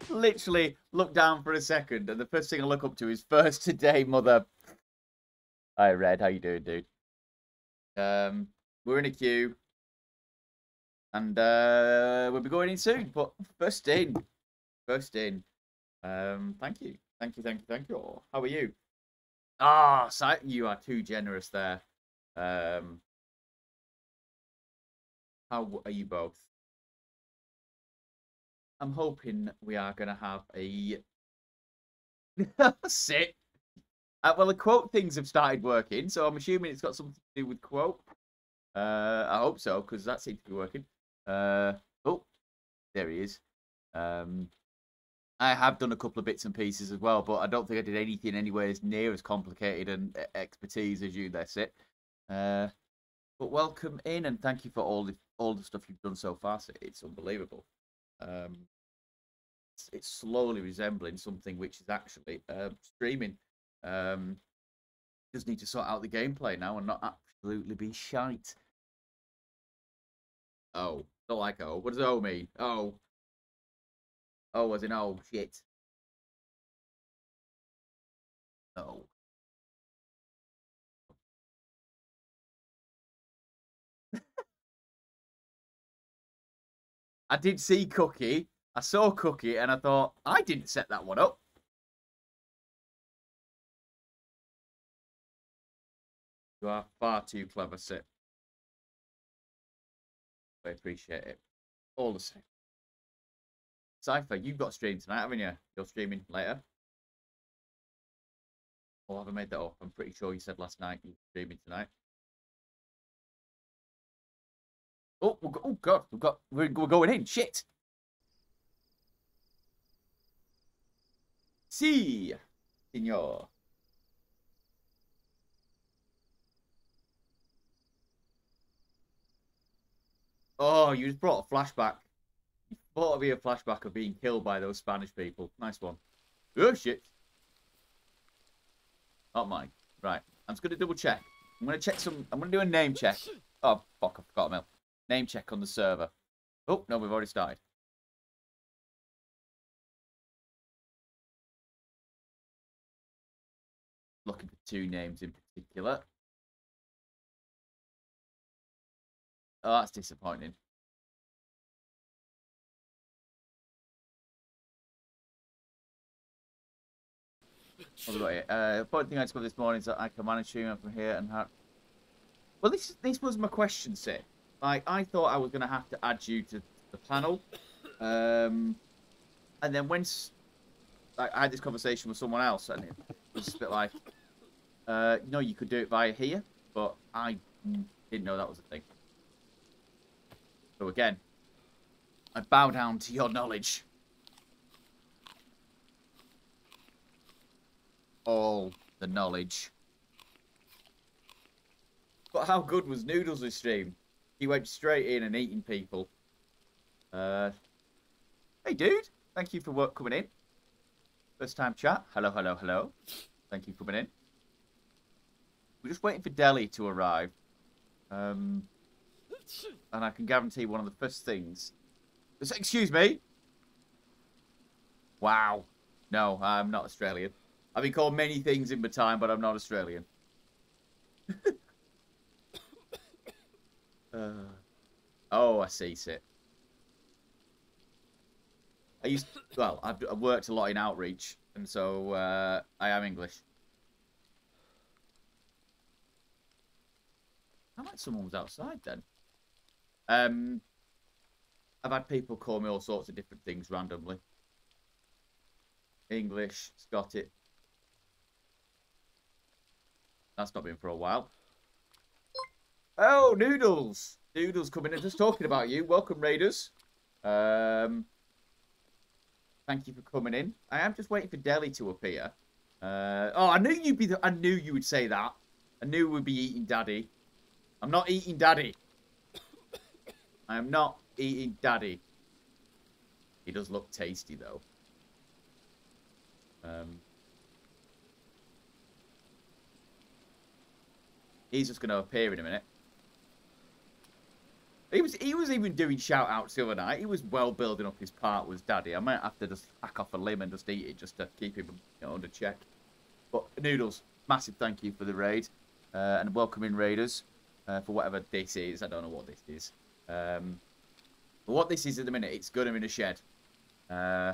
literally look down for a second, and the first thing I look up to is first today, mother. Hi, Red. How you doing, dude? We're in a queue, and we'll be going in soon. But first in, first in. Thank you, thank you, thank you, thank you. How are you? Ah, you are too generous there. Um, how are you both? I'm hoping we are going to have a sit. Well, the quote things have started working, so I'm assuming it's got something to do with quote. I hope so, because that seems to be working. Oh, there he is. I have done a couple of bits and pieces as well, but I don't think I did anything anywhere as near as complicated and expertise as you there, Sit. But welcome in, and thank you for all the stuff you've done so far, Sit. It's unbelievable. It's slowly resembling something which is actually streaming. Just need to sort out the gameplay now and not absolutely be shite. Oh, don't like oh. What does oh mean? Oh. Oh, as in oh shit. Oh. I did see Cookie. I saw Cookie and I thought, I didn't set that one up. You are far too clever, Sid. I appreciate it. All the same. Cypher, you've got stream tonight, haven't you? You're streaming later. Or have I made that up? I'm pretty sure you said last night you were streaming tonight. Oh, oh God, we're going in. Shit. Si, senor. Oh, you just brought a flashback. You thought it'd be a flashback of being killed by those Spanish people. Nice one. Oh shit. Not mine. Right. I'm just gonna double check. I'm gonna check some. I'm gonna do a name check. Oh fuck! I forgot Mel. Name check on the server. Oh no, we've already started. Looking for two names in particular. Oh, that's disappointing. What have we got here? Important thing I discovered this morning is that I can manage streaming from here and have. Well, this was my question, Sid. Like, I thought I was gonna have to add you to the panel, and then when like, I had this conversation with someone else, and it was just a bit like, you know, you could do it via here, but I didn't know that was a thing. So again, I bow down to your knowledge. All the knowledge. But how good was Noodles' this stream? He went straight in and eating people. Hey, dude. Thank you for coming in. First time chat. Hello, hello, hello. Thank you for coming in. We're just waiting for Deli to arrive. And I can guarantee one of the first things... Excuse me? Wow. No, I'm not Australian. I've been called many things in my time, but I'm not Australian. Oh, I see, Sit. I've worked a lot in outreach, and so I am English. I like someone was outside then. I've had people call me all sorts of different things randomly. English, Scottish. That's not been for a while. Oh, Noodles! Noodles coming in, just talking about you. Welcome, Raiders. Thank you for coming in. I am just waiting for Deli to appear. Oh, I knew I knew you would say that. I knew we'd be eating Daddy. I'm not eating Daddy. I am not eating Daddy. He does look tasty though. He's just going to appear in a minute. He was even doing shout outs the other night. He was well building up his part, was Daddy. I might have to just hack off a limb and just eat it just to keep him under check. But Noodles, massive thank you for the raid. And welcome in raiders for whatever this is. I don't know what this is. But what this is at the minute, it's gun him in a shed. I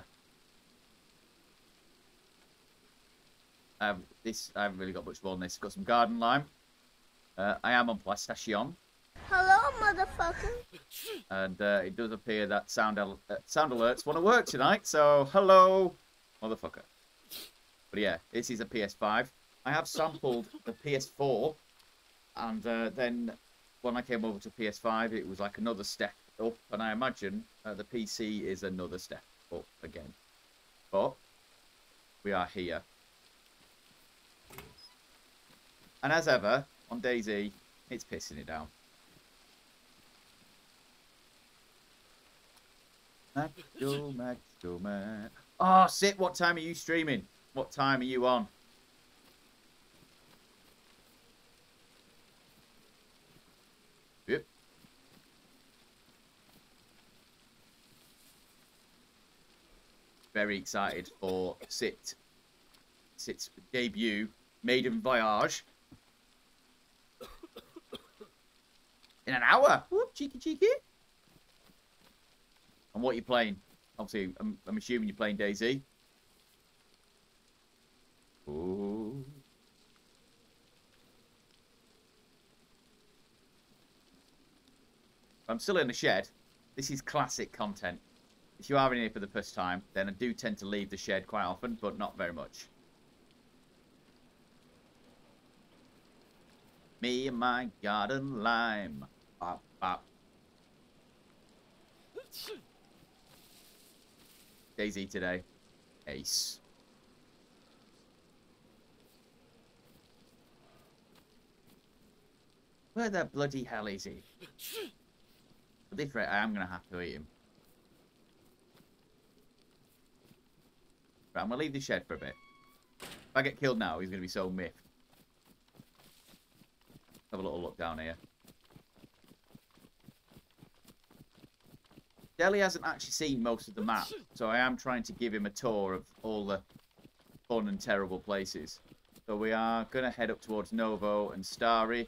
haven't really got much more than this. Got some garden lime. I am on PlayStation. Hello, motherfucker. And it does appear that sound alerts want to work tonight. So, hello, motherfucker. But yeah, this is a PS5. I have sampled the PS4. And then when I came over to PS5, it was like another step up. And I imagine the PC is another step up again. But we are here. And as ever, on DayZ, it's pissing it down. Max. Oh, Sit, what time are you streaming? What time are you on? Yep. Very excited for Sit's debut, Maiden Voyage. In an hour. Whoop, cheeky. And what are you playing? Obviously, I'm assuming you're playing DayZ. Ooh. I'm still in the shed. This is classic content. If you are in here for the first time, then I do tend to leave the shed quite often, but not very much. Me and my garden lime. Bop, bop. DayZ today. Ace. Where the bloody hell is he? At this rate, I am going to have to eat him. Right, I'm going to leave the shed for a bit. If I get killed now, he's going to be so miffed. Have a little look down here. Deli hasn't actually seen most of the map, so I am trying to give him a tour of all the fun and terrible places. So we are going to head up towards Novo and Starry.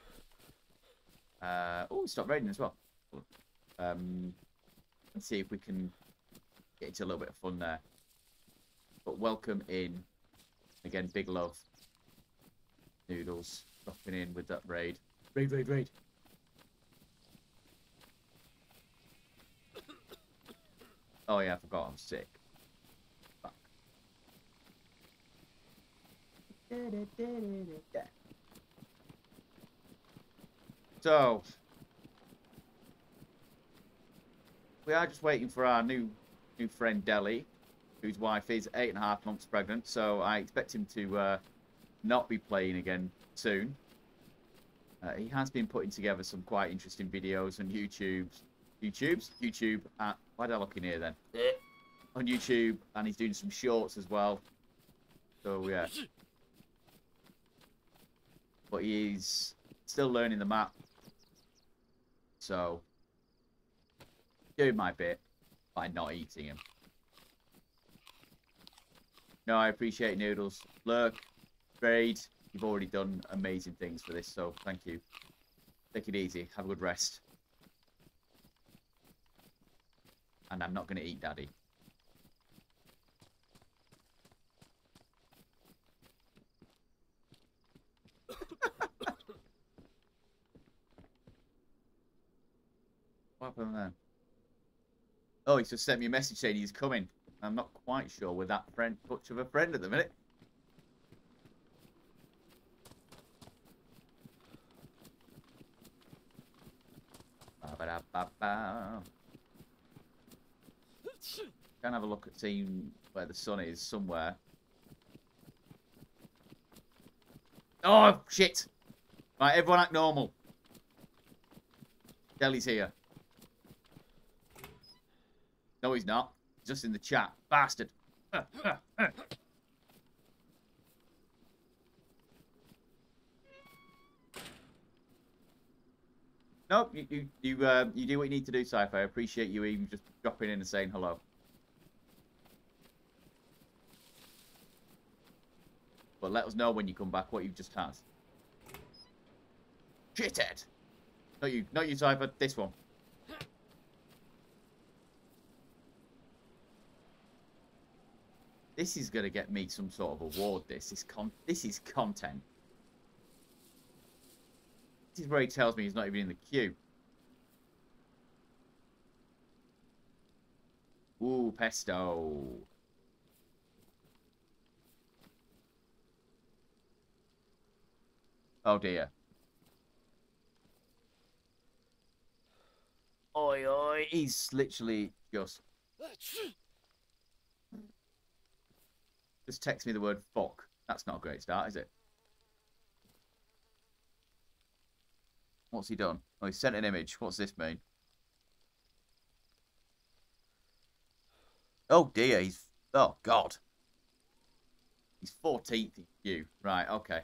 Oh, it stopped raining as well. And see if we can get into a little bit of fun there. But welcome in. Again, big love. Noodles dropping in with that raid. Raid. Oh yeah, I forgot I'm sick. Fuck. So we are just waiting for our new friend Deli, whose wife is 8.5 months pregnant. So I expect him to not be playing again soon. He has been putting together some quite interesting videos on YouTube at, why did I look in here then? On YouTube, and he's doing some shorts as well. So yeah. But he's still learning the map. So doing my bit by not eating him. No, I appreciate Noodles. Lurk, Braid, you've already done amazing things for this, so thank you. Take it easy. Have a good rest. And I'm not going to eat Daddy. What happened there? Oh, he's just sent me a message saying he's coming. I'm not quite sure we're that much of a friend at the minute. Can have a look at seeing where the sun is somewhere. Oh shit! Right, everyone act normal. Deli's here. No, he's not. He's just in the chat. Bastard. No, you do what you need to do, Sci-Fi. I appreciate you even just dropping in and saying hello. But let us know when you come back what you've just had. Shithead! Not you, Sci-Fi. This one. This is gonna get me some sort of award. This is content. This is where he tells me he's not even in the queue. Ooh, pesto. Oh dear. Oi, oi. He's literally just text me the word fuck. That's not a great start, is it? What's he done? Oh, he sent an image. What's this mean? Oh dear, he's... Oh, God. He's 14th in queue. Right, okay.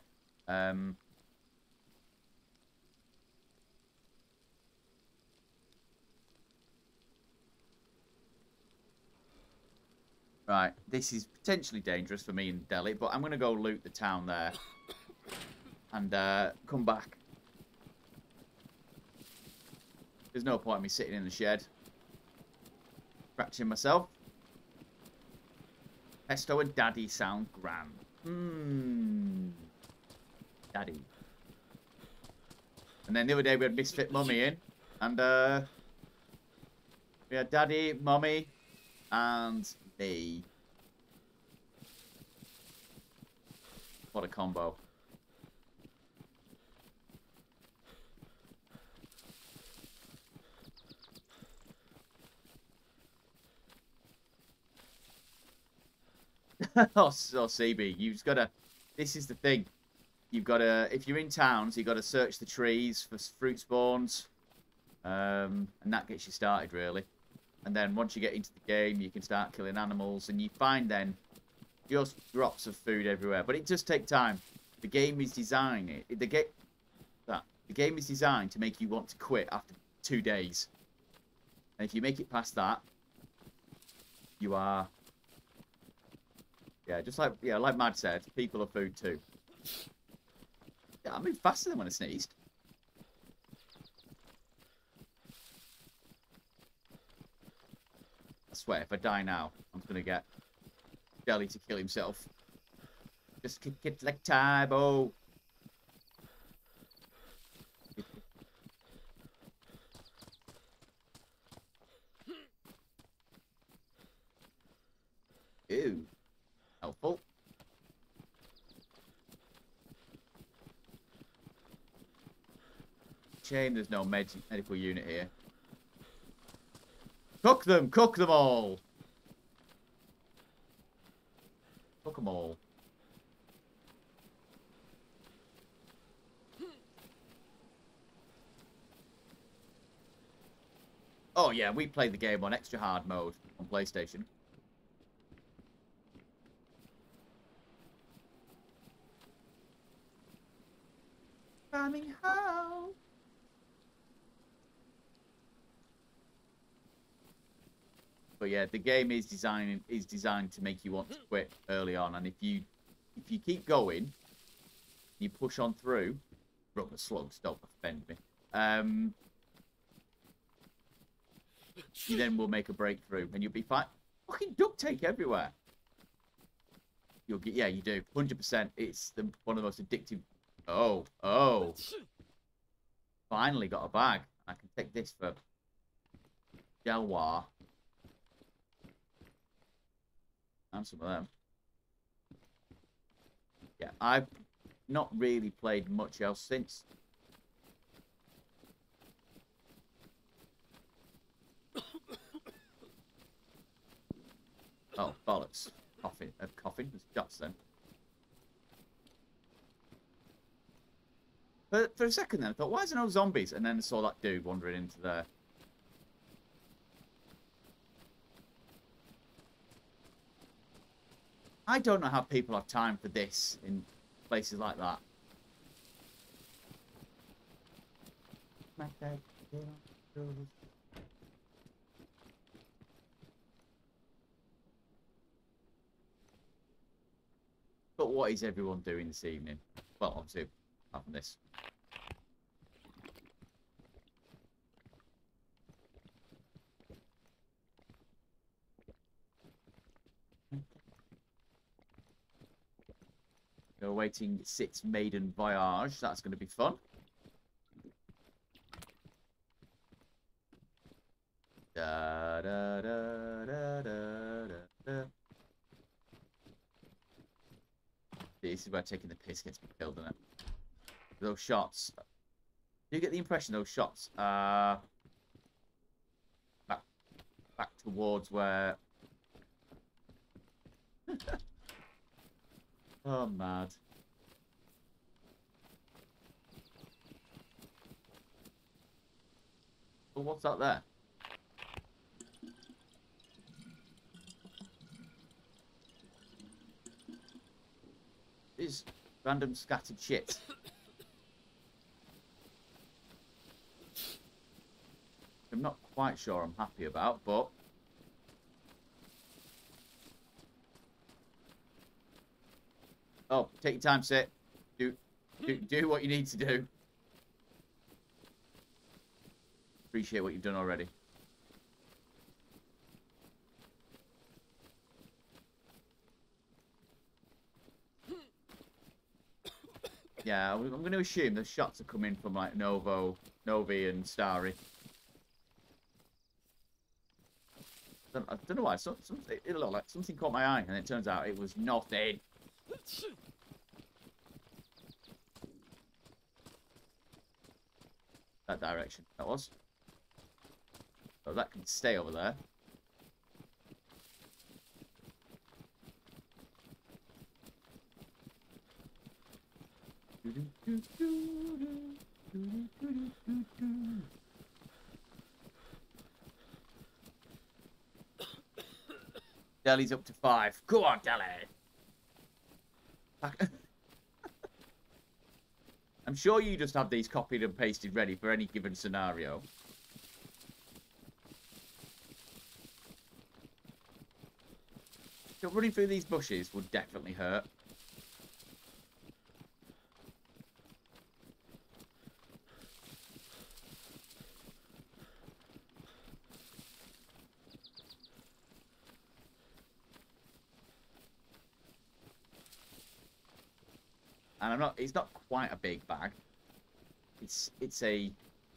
Right, this is potentially dangerous for me in Delhi, but I'm going to go loot the town there. And come back. There's no point in me sitting in the shed. Scratching myself. Pesto and Daddy sound grand. Daddy. And then the other day we had Misfit Mummy in. And we had Daddy, Mummy, and me. What a combo. Oh, CB, you've got to... This is the thing. You've got to... If you're in towns, you've got to search the trees for fruit spawns. And that gets you started, really. And then once you get into the game, you can start killing animals. And you find then just drops of food everywhere. But it does take time. The game is designed... The game is designed to make you want to quit after 2 days. And if you make it past that, you are... Yeah, just like like Mad said, people are food too. Yeah, I moved faster than when I sneezed. I swear, if I die now, I'm gonna get Jelly to kill himself. Just kick it like Tybo. Ew. Helpful. Shame there's no medical unit here. Cook them! Cook them all! Cook them all. Oh yeah, we played the game on extra hard mode on PlayStation. Coming home. But yeah, the game is designed to make you want to quit early on, and if you keep going, you push on through. Rubber slugs, don't offend me. You then will make a breakthrough, and you'll be fine. Fucking duct tape everywhere. You'll get you do 100%. It's one of the most addictive. Oh! Finally got a bag. I can take this for Jalwar. And some of them. Yeah, I've not really played much else since. Oh, bollocks. Coughing. There's shots then. But for a second then, I thought, why is there no zombies? And then I saw that dude wandering into there. I don't know how people have time for this in places like that. But what is everyone doing this evening? Well, obviously, apart from this. We're awaiting Sit's maiden voyage. That's going to be fun. Da, da, da, da, da, da. This is where taking the piss gets me killed, isn't it? Those shots. Do you get the impression those shots are back towards where... Oh, mad. Well, what's that there? Is random scattered shit. I'm not quite sure I'm happy about, but... Oh, take your time, Sit. Do what you need to do. Appreciate what you've done already. Yeah, I'm going to assume the shots are coming from like Novi and Starry. I don't know why. It looked like something caught my eye, and it turns out it was nothing. That direction. That was. So that can stay over there. Deli's up to 5. Go on, Deli. I'm sure you just have these copied and pasted ready for any given scenario. So running through these bushes would definitely hurt. And it's not quite a big bag. It's a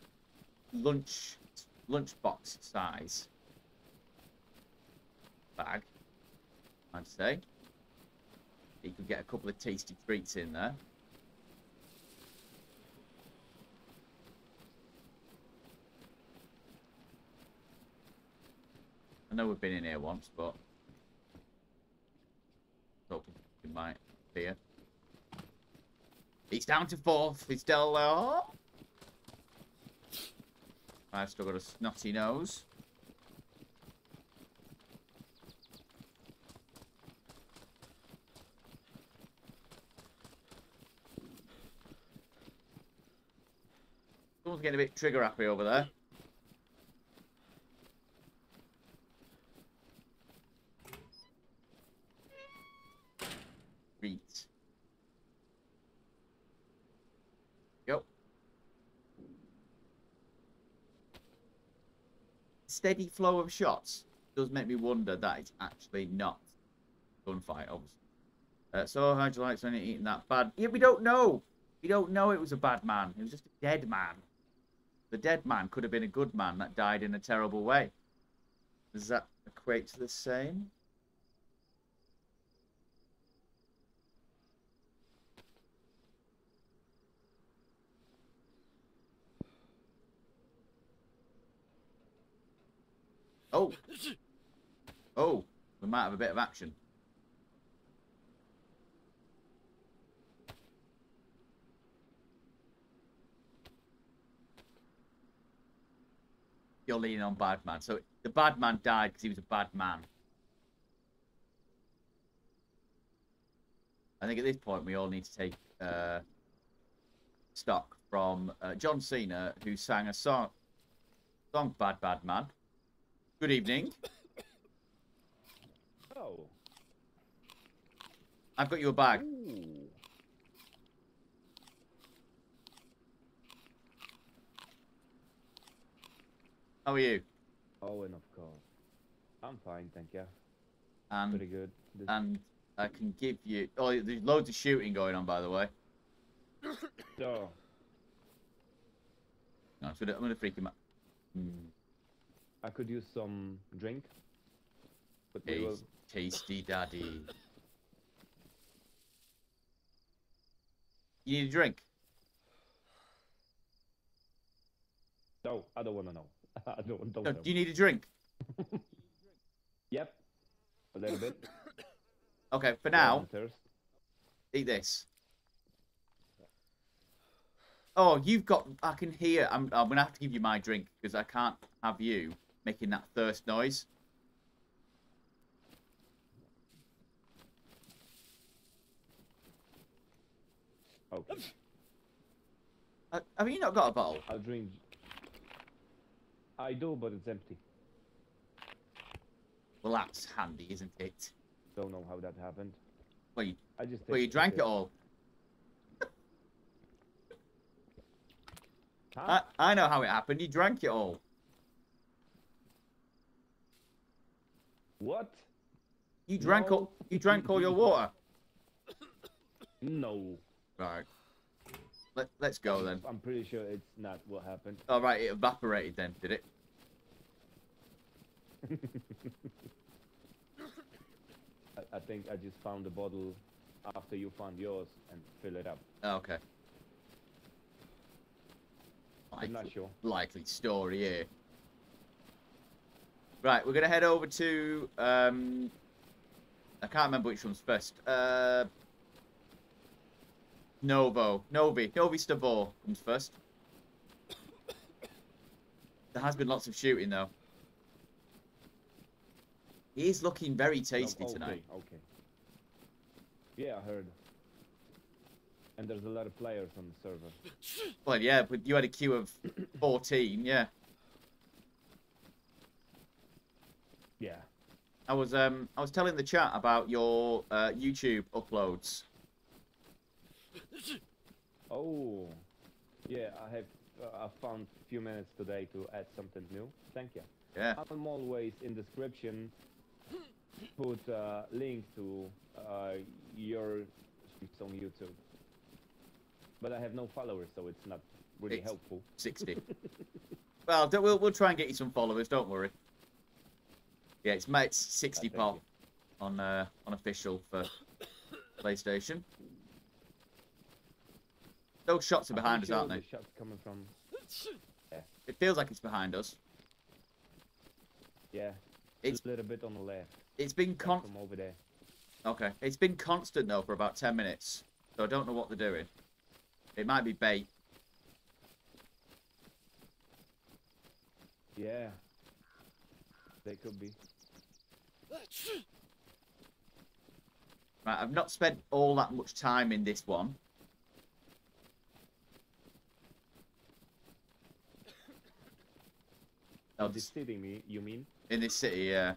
lunchbox size bag, I'd say. You could get a couple of tasty treats in there. I know we've been in here once, but thought we might be here. He's down to 4th. He's still there. I've still got a snotty nose. Someone's getting a bit trigger happy over there. Treat. Yep. Steady flow of shots does make me wonder that it's actually not gunfight, obviously. So how'd you like Sonny eating that bad? Yeah, we don't know. We don't know it was a bad man. It was just a dead man. The dead man could have been a good man that died in a terrible way. Does that equate to the same? Oh. Oh. We might have a bit of action. You're leaning on bad man. So the bad man died because he was a bad man. I think at this point we all need to take stock from John Cena, who sang a song. Long bad man. Good evening. Oh. I've got you a bag. Ooh. How are you? Oh, and of course. I'm fine, thank you. And Pretty good. and I can give you. Oh, there's loads of shooting going on, by the way. So, No, I'm gonna freak him out. I could use some drink. But we will... Tasty daddy. You need a drink? No, I don't want to know. I don't No, know. do you need a drink? Yep. A little bit. Okay, for Yeah, now, I'm thirst. eat this. Oh, you've got. I can hear. I'm gonna have to give you my drink because I can't have you making that thirst noise. Okay. Have you not got a bottle? I'll drink. I do, but it's empty. Well, that's handy, isn't it? Don't know how that happened. Well, you, I just. well, you drank it all. Huh? I know how it happened. You drank it all. What? You drank No. all. You drank all your water. No. Right. Let's go then. I'm pretty sure it's not what happened. All right, it evaporated then, did it? I think I just found the bottle after you found yours and fill it up. Okay. I'm not sure. Likely story here. Right, we're gonna head over to I can't remember which one's first. Novi Stavor comes first. There has been lots of shooting though. He is looking very tasty tonight. Okay. Yeah, I heard. And there's a lot of players on the server. Well, yeah, but you had a queue of 14, yeah. Yeah. I was telling the chat about your YouTube uploads. Oh. Yeah, I found a few minutes today to add something new. Thank you. Yeah. I'm always in description put a link to your streams on YouTube. But I have no followers, so it's not really helpful. 60. Well, we'll try and get you some followers. Don't worry. Yeah, it's 60 pop on official for PlayStation. Those shots are behind us, aren't they? The shots coming from. Yeah. It feels like it's behind us. Yeah. It's a little bit on the left. It's been from over there. Okay. It's been constant though for about 10 minutes, so I don't know what they're doing. It might be bait. Yeah. They could be. Right, I've not spent all that much time in this one. Oh, this city, you mean? In this city, yeah.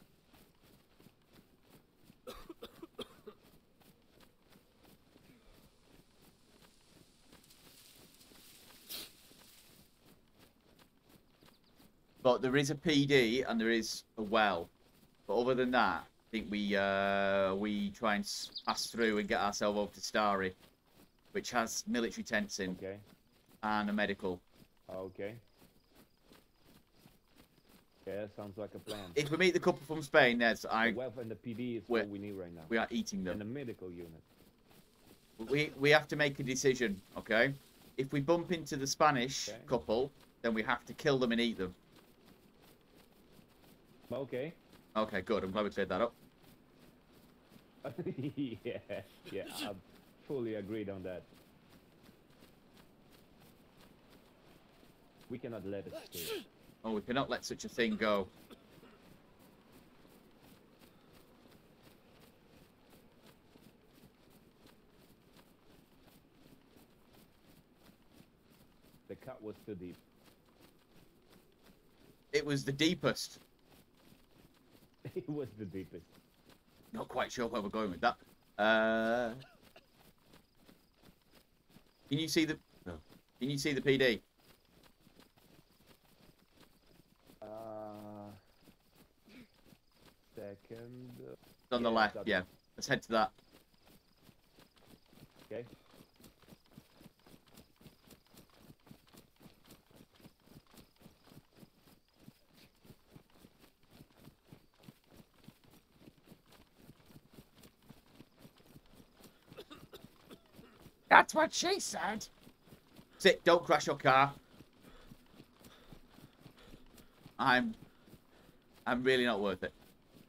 But there is a PD and there is a well. But other than that, I think we try and pass through and get ourselves over to Starry, which has military tents in and a medical. Okay. Yeah, sounds like a plan. If we meet the couple from Spain, the wealth and the PD is what we need right now. We are eating them. And the medical unit. We have to make a decision, okay? If we bump into the Spanish couple, then we have to kill them and eat them. Okay. Okay, good. I'm glad we cleared that up. yeah, I'm fully agreed on that. We cannot let it stay. Oh, we cannot let such a thing go. The cut was too deep. It was the deepest. It was the deepest. Not quite sure where we're going with that. Can you see the? No. Can you see the PD? Second. It's on the left. Yeah. Let's head to that. Okay. That's what she said. Sit. Don't crash your car. I'm really not worth it.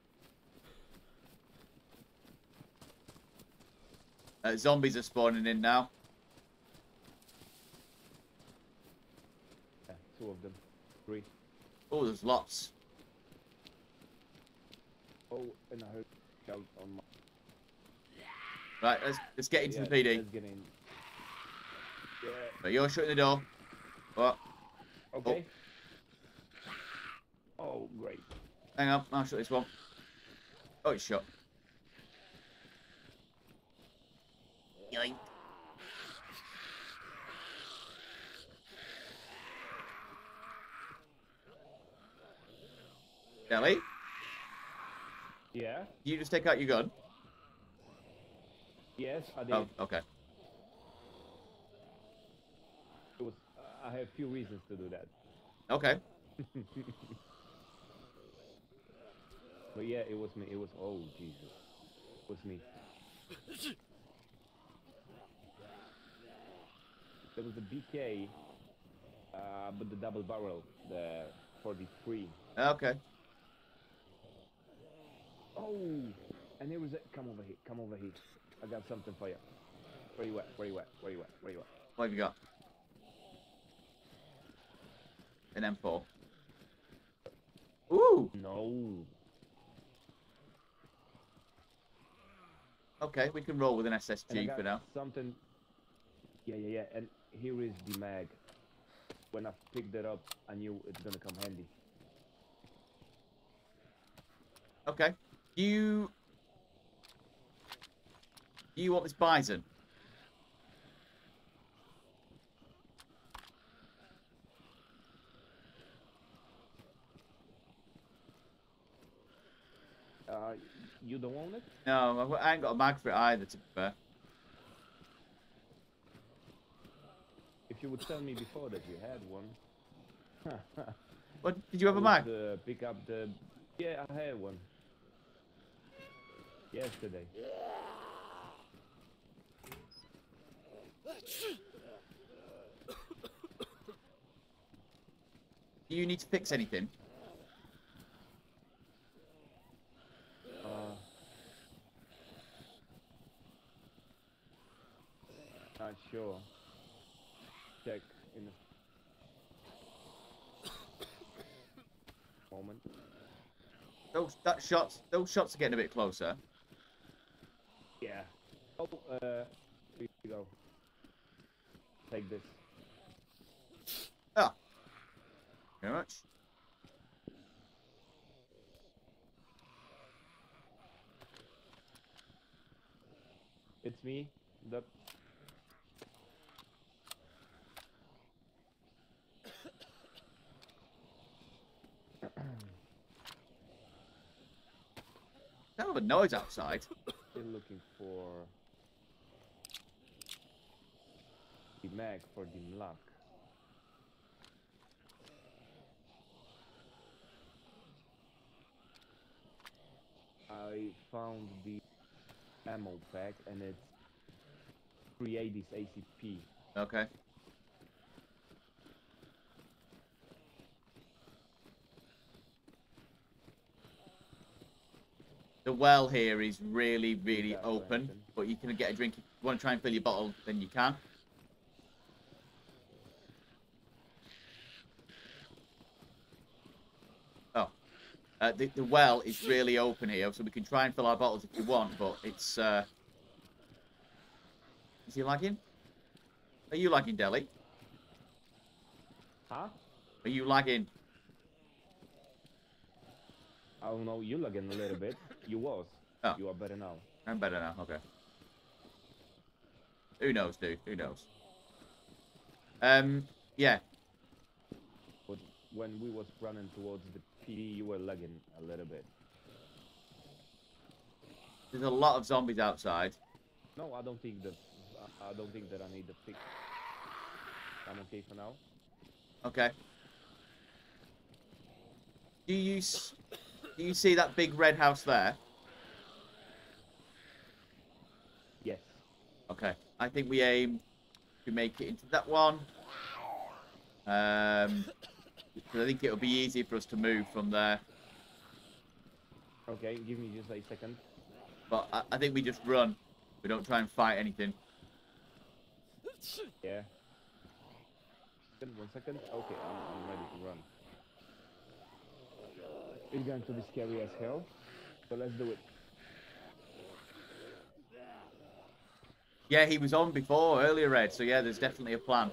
Zombies are spawning in now. Yeah, 2 of them. 3. Oh, there's lots. Oh, and I heard shout on my... Right, let's get into the PD. Let's get in. Yeah. But you're shutting the door. What? Okay. Oh, great. Hang on, I'll shut this one. Oh, it's shut. Yoink. Ellie? Yeah? You just take out your gun? Yes, I did. Oh, okay. It was, I have few reasons to do that. Okay. But yeah, it was me. It was... Oh, Jesus. It was me. There was a BK, but the double barrel, the 43. Okay. Oh, and there was a... Come over here. Come over here. I got something for you. Where you at? Where you at? Where you at? Where you at? What have you got? An M4. Ooh! No. Okay, we can roll with an And I SSG got for now. something... Yeah. And here is the mag. When I picked it up, I knew it's gonna come handy. Okay. You want this bison? You don't want it? No, I ain't got a mag for it either, to be fair. If you would tell me before that you had one. What, did you have a mag? Pick up the... Yeah, I had one. Yesterday. Do you need to fix anything? Not sure. Check in a moment. Those shots are getting a bit closer. Yeah. Oh, here you go. Take this. Ah. Very much. It's me. The... Kind of a noise outside. Still looking for the mag for the lock. I found the ammo pack and it's 380's ACP. Okay. The well here is really, really open, but you can get a drink. If you want to try and fill your bottle, then you can. Oh. The well is really open here, so we can try and fill our bottles if you want, but it's... Is he lagging? Are you lagging, Deli? Huh? Are you lagging? I don't know, you lagging a little bit. You was. Oh. You are better now. I'm better now. Okay. Who knows, dude? Who knows? Yeah. But when we was running towards the PD, you were lagging a little bit. There's a lot of zombies outside. No, I don't think that. I don't think that I need the fix. I'm okay for now. Okay. Do you see that big red house there? Yes. Okay. I think we aim to make it into that one. I think it'll be easy for us to move from there. Okay, give me just a second. But I think we just run. We don't try and fight anything. Yeah. 1 second. Okay, I'm ready to run. It's going to be scary as hell, so let's do it. Yeah, he was on before, earlier, Red. So yeah, there's definitely a plan.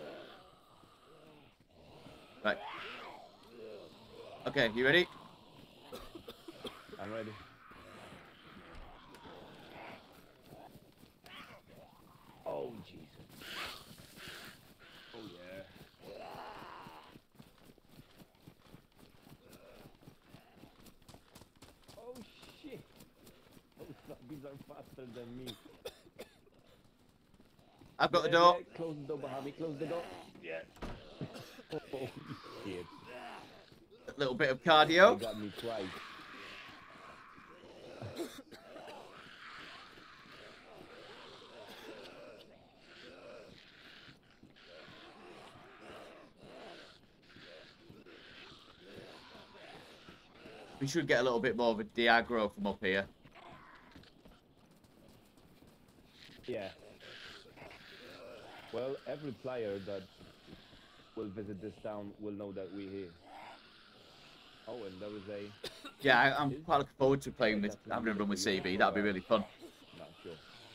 Right. Okay, you ready? I'm ready. Oh, Jesus. Oh, yeah. Oh, shit. Those zombies are faster than me. I've got the door. Yeah, close the door behind me. Close the door. Yeah. Oh, shit. A little bit of They cardio. got me twice. We should get a little bit more of a Diagro from up here. Yeah. Well, every player that will visit this town will know that we're here. Oh, and there is a... Yeah, I'm quite looking forward to playing with, having a run with CB. That'd be really fun. Not sure.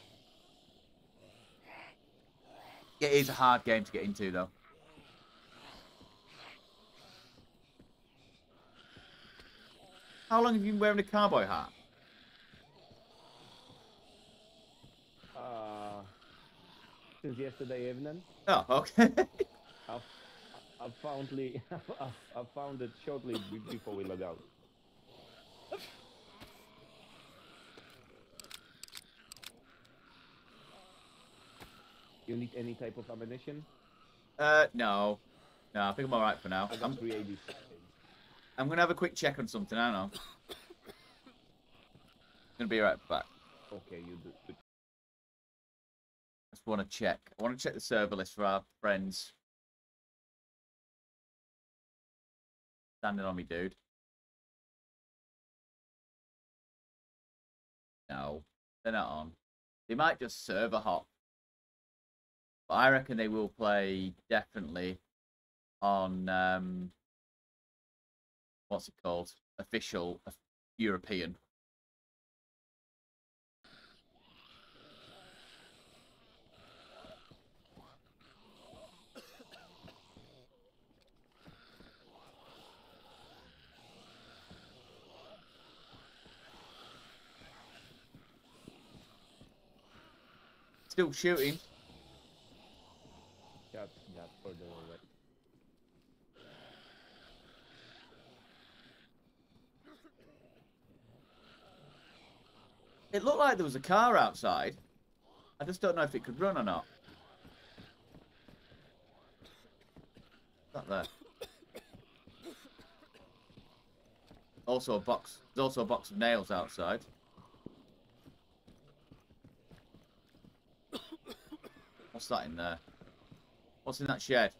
It is a hard game to get into, though. How long have you been wearing a cowboy hat? Since yesterday evening. Oh, okay. I found it shortly before we log out. You need any type of ammunition? No. No, I think I'm alright for now. I got 380. I'm going to have a quick check on something, I don't know. Going to be right back. Okay, you do. Just want to check. I want to check the server list for our friends. Standing on me, dude. No, they're not on. They might just server hop. But I reckon they will play definitely on, what's it called? Official European. Still shooting. Got further away. It looked like there was a car outside. I just don't know if it could run or not. Not there. Also a box. There's also a box of nails outside. What's that in there? What's in that shed?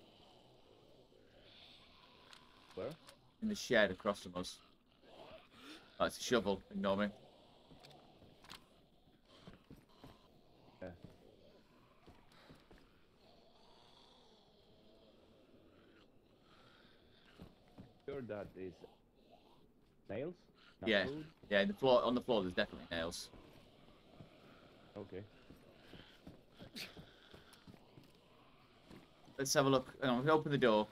Where? In the shed across from us. Oh, it's a shovel. Ignore me. Yeah. Sure that is nails? Not Yeah. food? Yeah, the floor, on the floor there's definitely nails. Okay. Let's have a look. Hang on, open the door.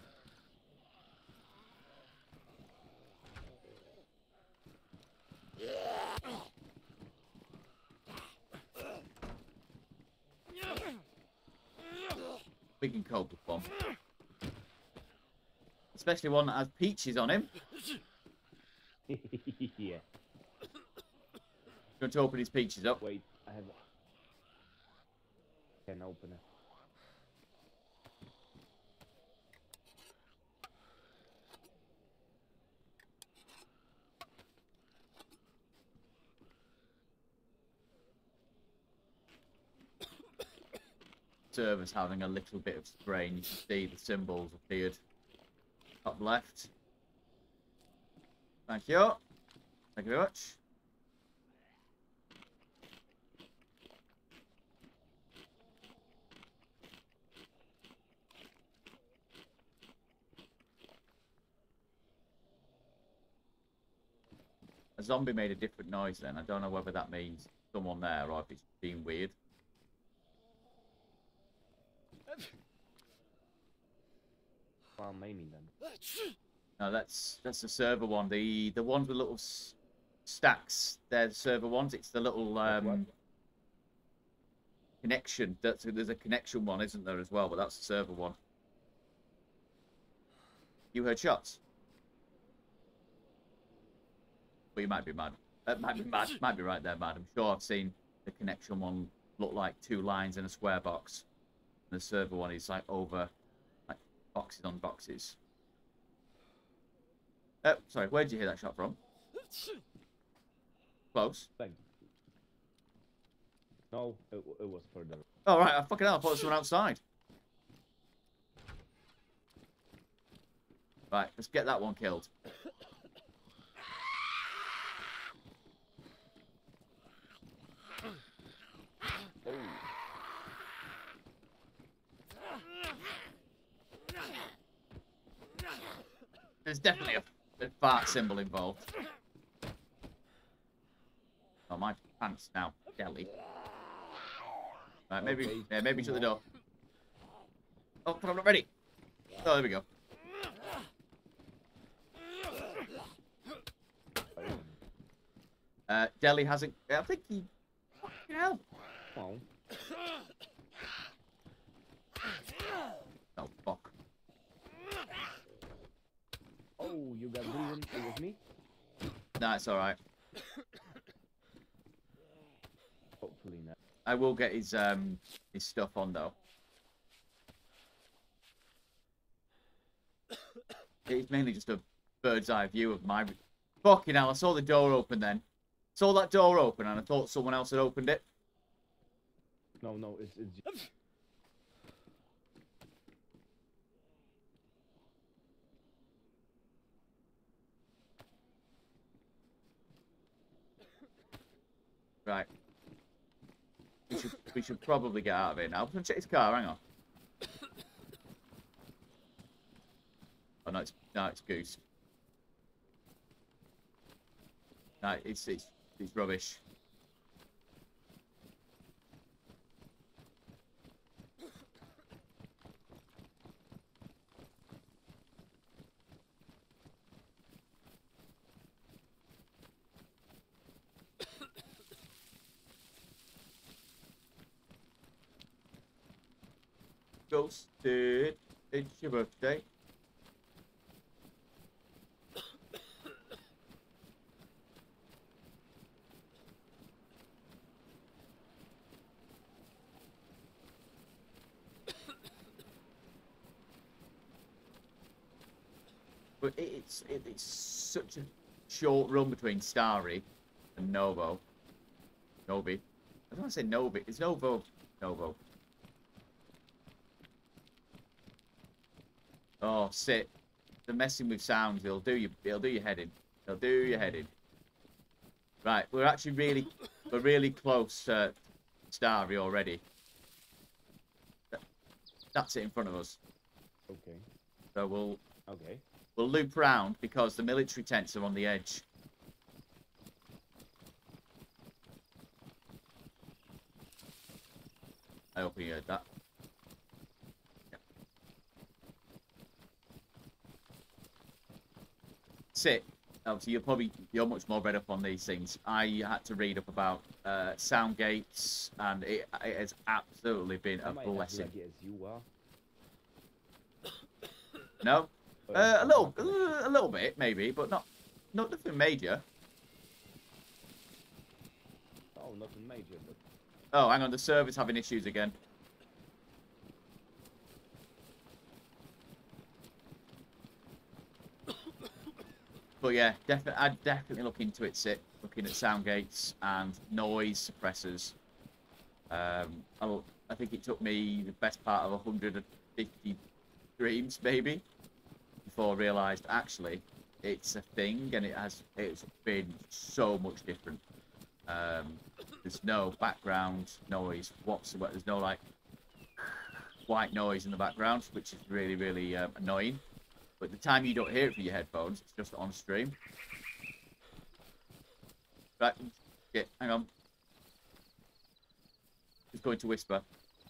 We can cope with one. Especially one that has peaches on him. Yeah. Going to open his peaches up. Wait, I have. Can open it. Server's having a little bit of strain. You can see the symbols appeared. Top left. Thank you. Thank you very much. A zombie made a different noise then. I don't know whether that means someone there or if it's being weird. Well, maybe then. No, that's the server one. The ones with little stacks, they're the server ones. It's the little connection. There's a connection one, isn't there, as well? But that's the server one. You heard shots? Well, you might be mad. Might be right there, mad. I'm sure I've seen the connection one look like 2 lines in a square box. And the server one is like over, like boxes on boxes. Sorry, where did you hear that shot from? Close. Thank you. No, it was further. Oh, right. Fucking hell, I thought it was someone outside. Right, let's get that one killed. There's definitely a fart symbol involved. Oh, my pants now. Jelly. Right, maybe, Okay. yeah, maybe shut the door. Oh, I'm not ready. Oh, there we go. Deli hasn't. I think he. Fucking hell. Oh. Oh, fuck. Oh, you got bleeding with me? Nah, it's alright. Hopefully not. I will get his stuff on, though. It's mainly just a bird's eye view of my... Fucking hell, I saw the door open then. Saw that door open and I thought someone else had opened it. No, it's Right. We should probably get out of here now. I'm gonna check his car, hang on. Oh no, it's Goose. No, it's rubbish. Ghosted. It's your birthday. But it's such a short run between Starry and Novo. Novi. I don't want to say Novi. It's Novo. Novo. Oh, sit. The messing with sounds, it'll do your head in. It'll do your head in. Right, we're actually really close to Starry already. That's it in front of us. okay. So we'll Okay. loop round because the military tents are on the edge. I hope you heard that. Sit. Obviously, you're much more read up on these things. I had to read up about sound gates, and it has absolutely been a Am I as blessing. lucky as you are? No, Or a little bit maybe, but not nothing major. Oh, nothing major, but Oh, hang on, the server's having issues again. But yeah, I'd definitely look into it, looking at sound gates and noise suppressors. I think it took me the best part of 150 streams, maybe, before I realised, actually, it's a thing, and it's been so much different. There's no background noise whatsoever. There's no, like, white noise in the background, which is really, really annoying. But the time you don't hear it through your headphones, it's just on stream. Right, yeah, hang on. Just going to whisper.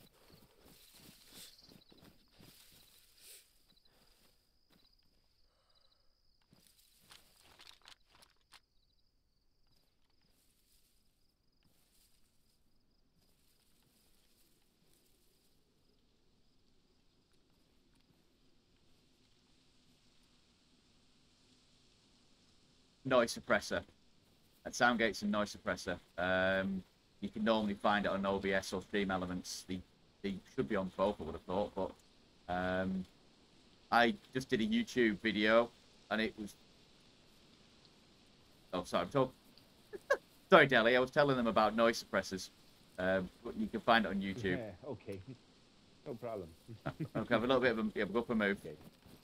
Noise suppressor. At sound gates and noise suppressor. You can normally find it on OBS or Stream Elements. They should be on both, I would have thought, but I just did a YouTube video and it was. Oh, sorry, I'm talking. Sorry, Deli. I was telling them about noise suppressors. But you can find it on YouTube. yeah, okay, no problem. Okay, have a little bit of a go for a move. Okay.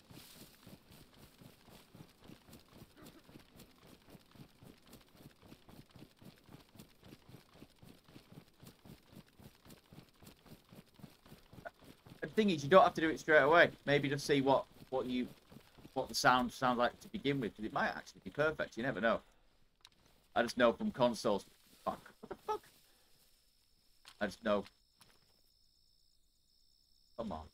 The thing is, you don't have to do it straight away. Maybe just see what the sound sounds like to begin with, because it might actually be perfect. You never know. I just know from consoles. Fuck. What the fuck? I just know. Come on.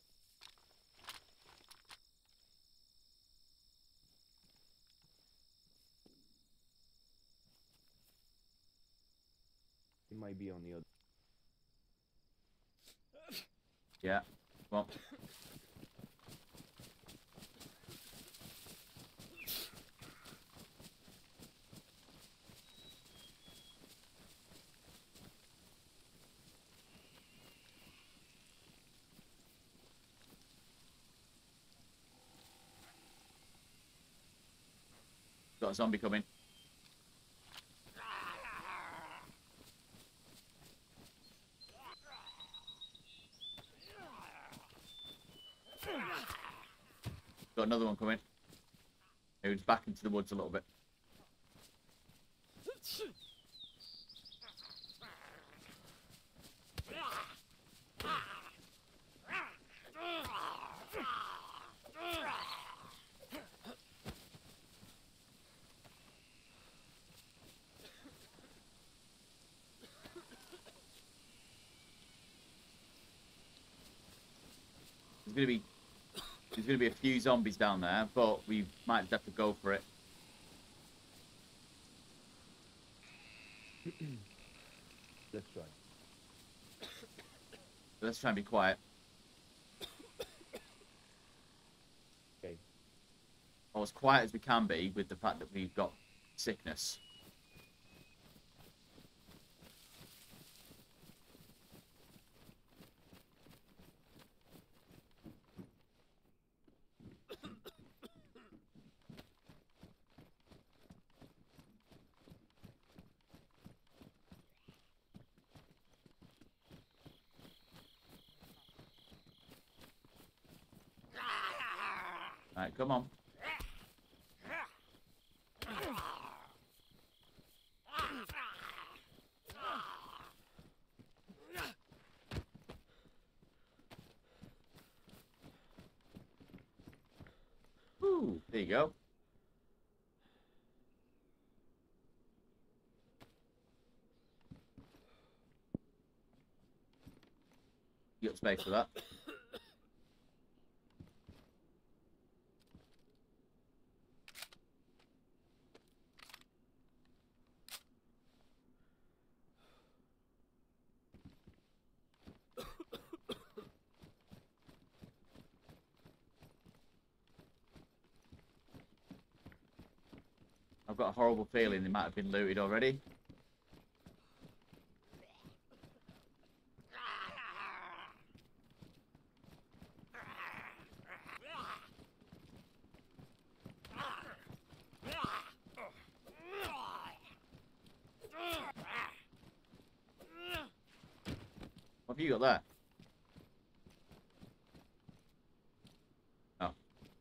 It might be on the other. Yeah. Well. Got a zombie coming. Got another one coming. Who's back into the woods a little bit. There's gonna be a few zombies down there, but we might just have to go for it. Let's try. Let's try and be quiet. Okay. Or as quiet as we can be with the fact that we've got sickness. Alright, come on. Ooh, there you go. You got space for that. got a horrible feeling they might have been looted already. What have you got there? Oh.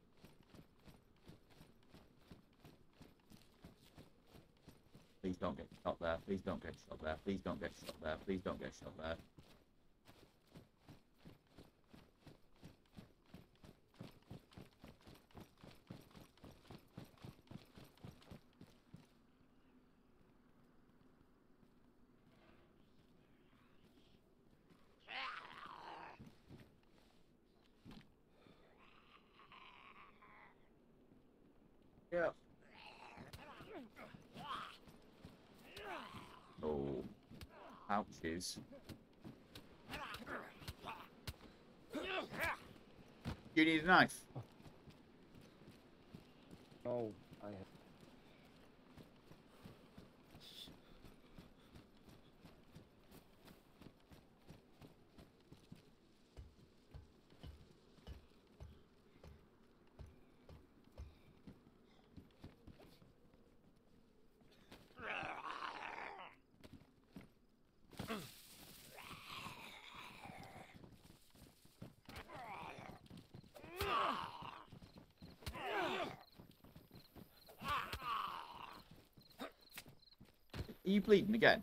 Please don't get shot there. Please don't get shot there. Please don't get shot there. Please don't get shot there. Yeah. Oh. Ouchies. You need a knife. Oh, I have. Are you bleeding again?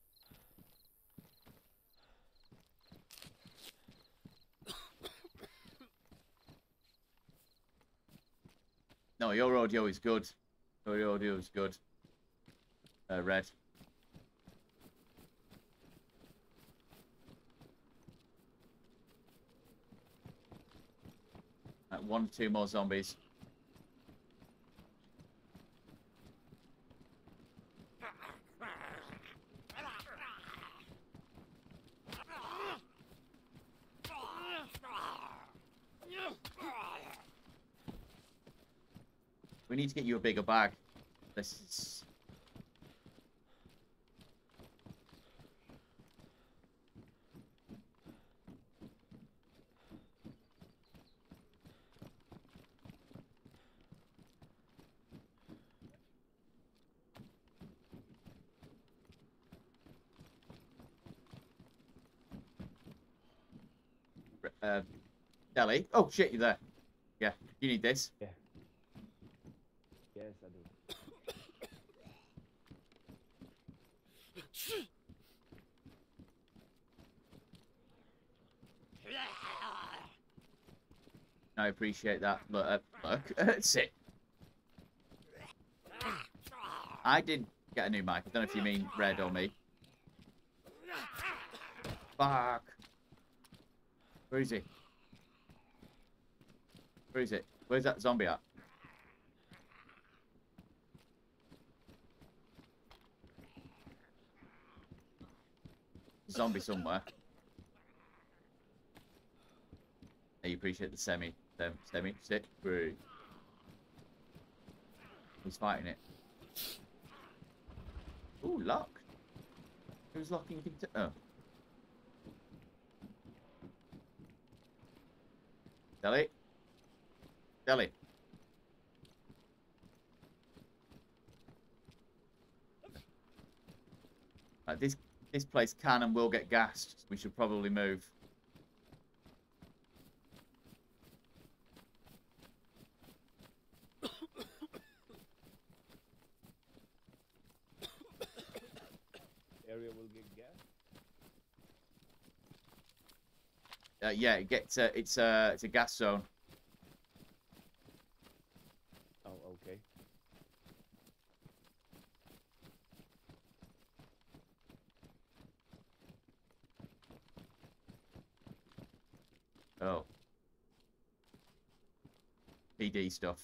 No, your audio is good. Your audio is good. Red. One or two more zombies. We need to get you a bigger bag. This is... Deli. Oh shit, you're there. Yeah, you need this. Yeah. Yes, I do. I appreciate that. Look, sit. I did get a new mic. I don't know if you mean Red or me. Fuck. Where is he? Where is it? Where's that zombie at? Zombie somewhere. I appreciate the semi. Sit. Through. He's fighting it. Ooh, lock. Who's locking him to... Oh. Deli. Deli. This place can and will get gassed. We should probably move. Area will get gas. Yeah, it gets it's a gas zone. Oh, okay. Oh. PD stuff.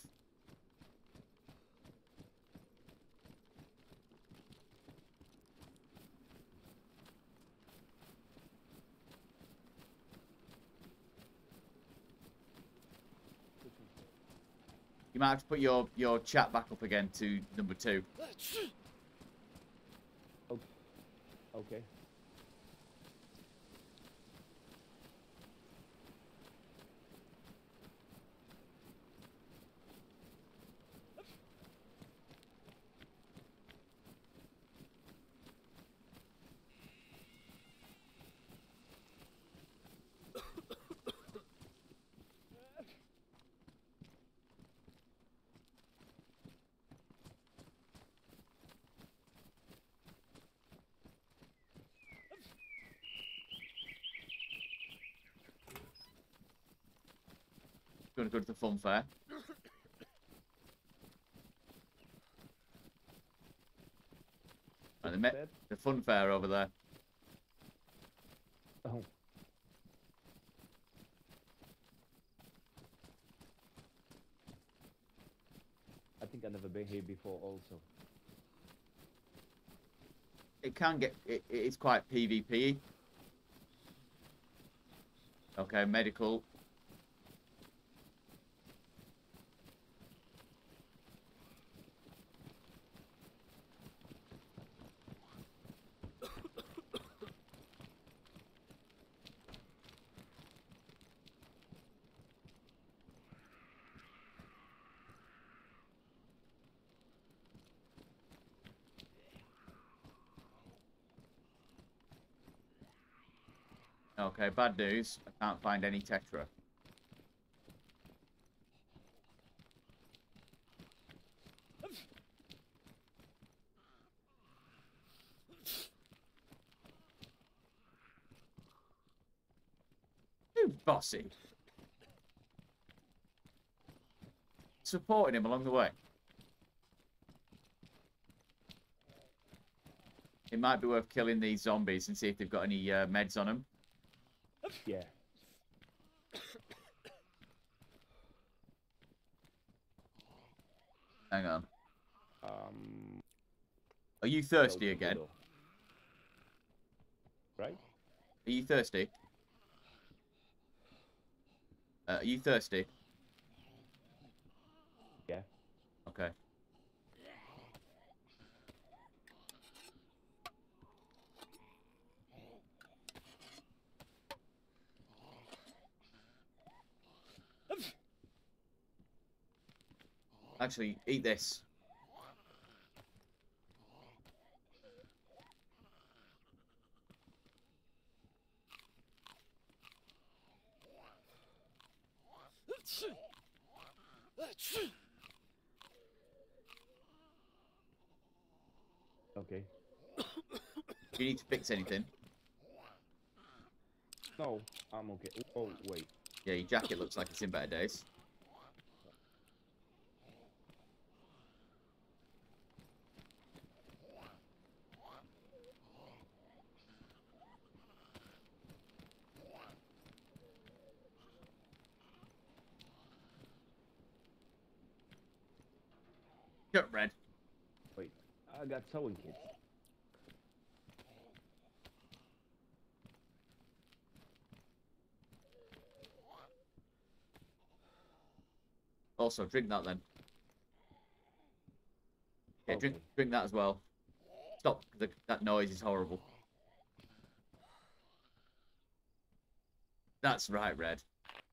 You might have to put your chat back up again to number 2. Okay. You want to go to the fun fair? Right, the fun fair over there. Oh. I think I've never been here before also. It can get... It's quite PvP. Okay, medical. Okay, bad news. I can't find any Tetra. Who's bossy? Supporting him along the way. It might be worth killing these zombies and see if they've got any meds on them. Yeah. Hang on. Are you thirsty again? Right? Are you thirsty? Are you thirsty? Yeah. Okay. Actually, eat this. Okay. Do you need to fix anything? No, I'm okay. Oh, wait. Yeah, your jacket looks like it's in better days. Shut red. Wait. I got sewing kits. Also, drink that then. Yeah, Okay. drink that as well. Stop, that noise is horrible. That's right, Red.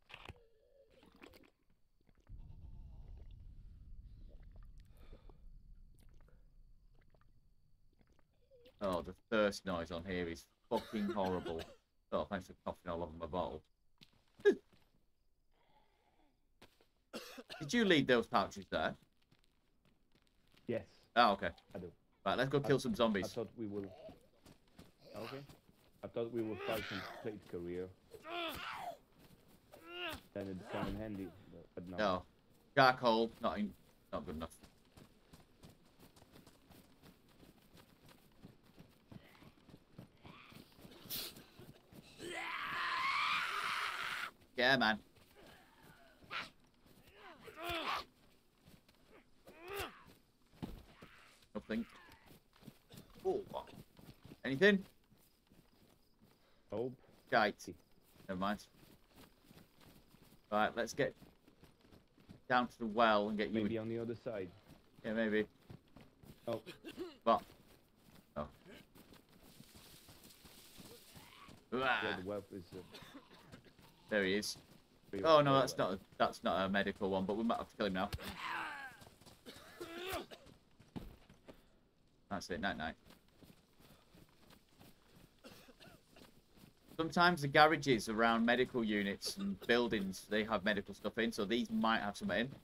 Oh, the thirst noise on here is fucking horrible. Oh, thanks for coughing all over my bottle. Did you leave those pouches there? Yes. Oh, okay. I do. Right, let's go kill some I zombies. thought we will... Okay. I thought we would fight some plate career. Then it'd come in handy, but no. No. Charcoal, not good enough. Yeah, man. Nothing. Oh, anything? Nope. Shite. Never mind. Right, let's get down to the well and get you. Maybe on the other side. Yeah, maybe. Oh. What? Oh. Yeah, the whelp is. There he is. Pretty Oh no, well that's not a medical one, but we might have to kill him now. That's it. Night night. Sometimes the garages around medical units and buildings, they have medical stuff in, so these might have some in.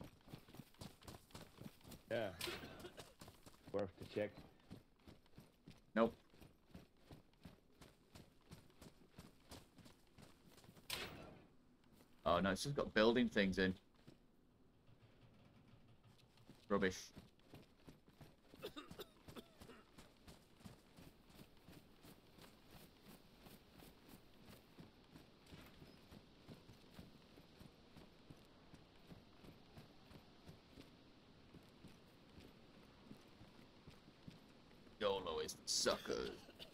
Yeah. Worth to check. Nope. Oh no, it's just got building things in. Rubbish. YOLO is suckers.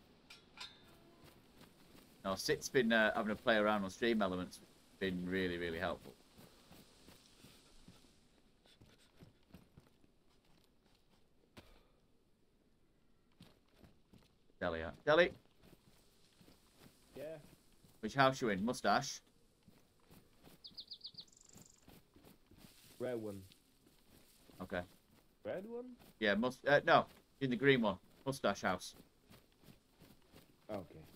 No, Sit's been having a play around on stream elements. Been really, really helpful. Deli, Deli. Yeah. Which house you in? Mustache. Red one. Okay. Red one? Yeah, no, in the green one. Mustache house. Okay.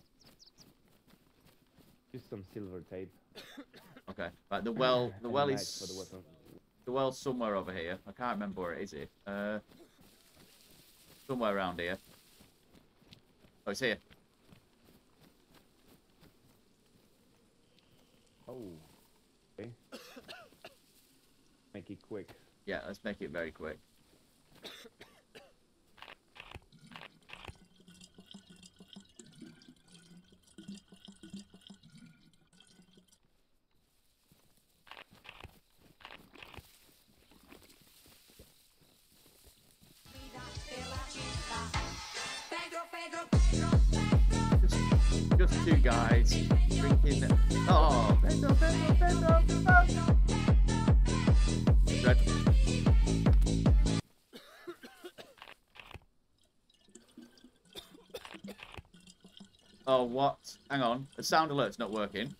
Just some silver tape. Okay. Right, the well And is for the weapon. the well's somewhere over here. I can't remember where it is. Somewhere around here. Oh, it's here. Oh. Okay. Make it quick. Yeah, let's make it very quick. Just two guys drinking. Oh, Pedro. Red. Oh, what? Hang on. The sound alert's not working.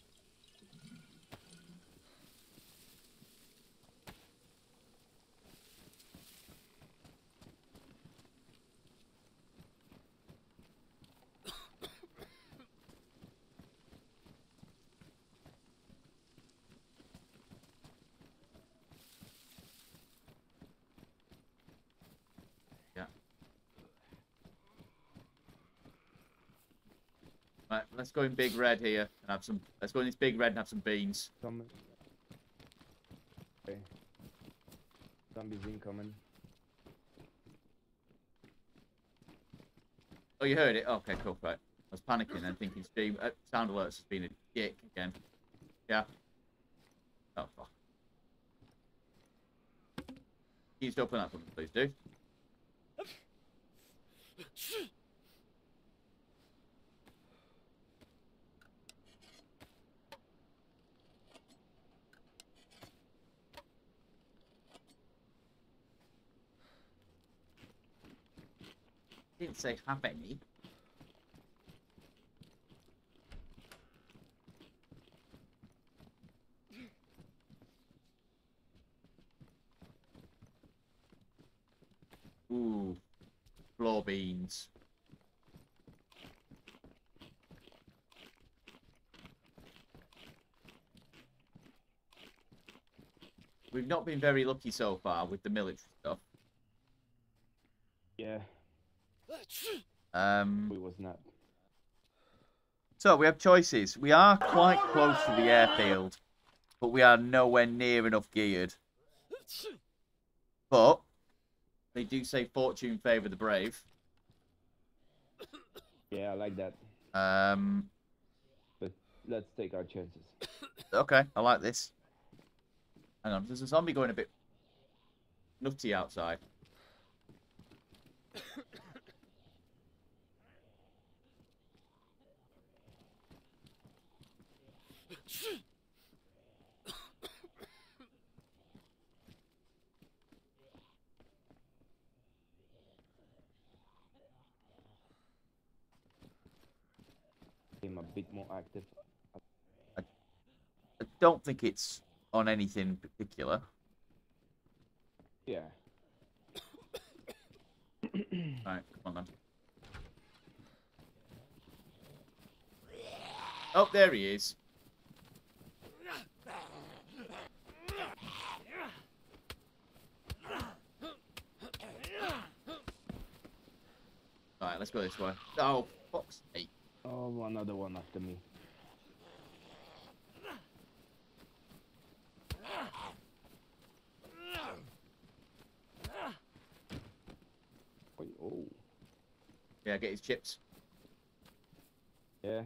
Yeah. Right, let's go in Big Red here and have some. Let's go in this Big Red and have some beans. Coming. Okay. Zombies incoming. Oh, you heard it? Okay, cool. Right. I was panicking and thinking stream sound alerts has been a dick again. Yeah. Oh, fuck. Can you just open that for me, please, dude? Didn't say have any. Ooh, floor beans. We've not been very lucky so far with the military stuff. Yeah. We was not. So we have choices. We are quite close to the airfield, but we are nowhere near enough geared. But they do say fortune favour the brave. Yeah, I like that. But let's take our chances. Okay, I like this. Hang on, there's a zombie going a bit nutty outside. bit more active. I don't think it's on anything particular. Yeah. Alright, come on then. Oh, there he is. Alright, let's go this way. Oh, fuck's sake. Oh, another one after me. Oh. Yeah, get his chips. Yeah.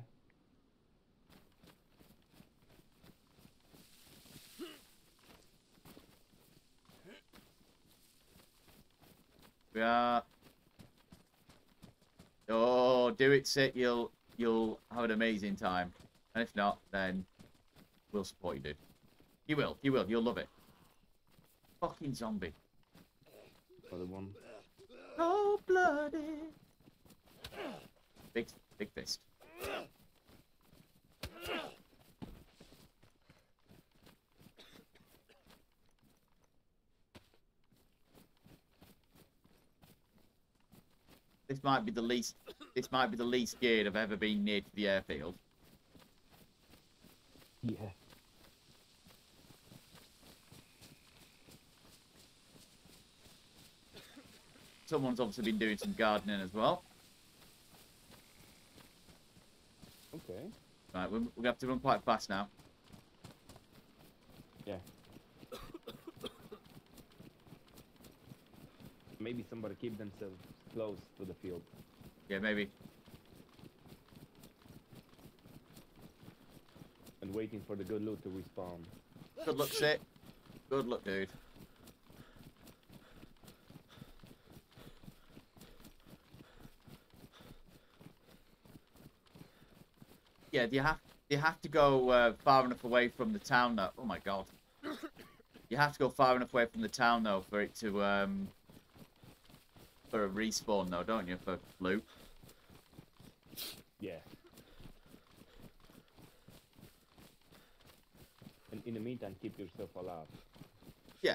We are. Oh, do it, Sit. You'll have an amazing time. And if not, then we'll support you, dude. You will. You will. You'll love it. Fucking zombie. Other one. Cold-blooded. Big fist. This might be the least geared I've ever been near to the airfield. Yeah. Someone's obviously been doing some gardening as well. Okay. Right, we're gonna have to run quite fast now. Yeah. Maybe somebody keep themselves close to the field. Yeah, maybe. And waiting for the good loot to respawn. Good luck, Sit. Good luck, dude. Yeah, do you have to go far enough away from the town though? Oh my god. You have to go far enough away from the town though for it to for a respawn though, don't you? For loot. Yeah. And in the meantime, keep yourself alive. Yeah.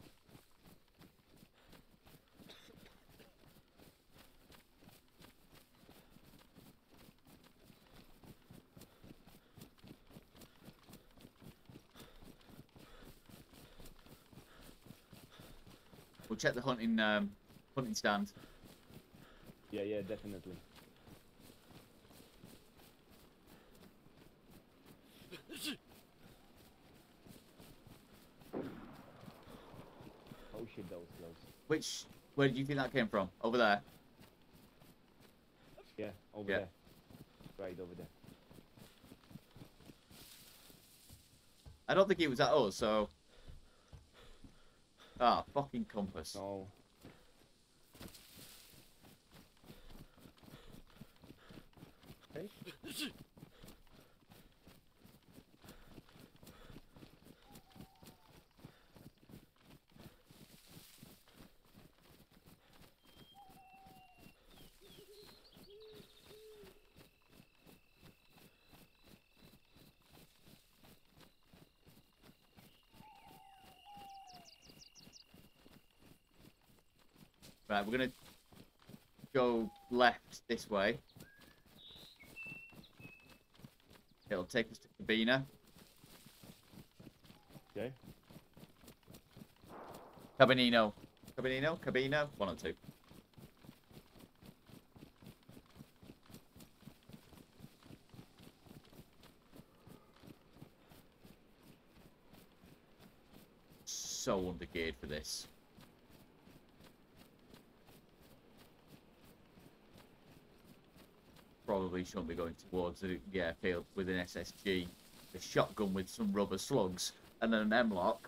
We'll check the hunting stand. Yeah, yeah, definitely. Oh shit, that was close. Where did you think that came from? Over there? Yeah, over there. Right over there. I don't think it was at us, so... Ah, fucking compass. No. Okay. Right, we're gonna go left this way. It'll take us to Cabina. Okay. Cabinino. Cabinino? Cabina? One or two. So undergeared for this. Probably shouldn't be going towards the airfield with an SSG, a shotgun with some rubber slugs, and then an M-lock.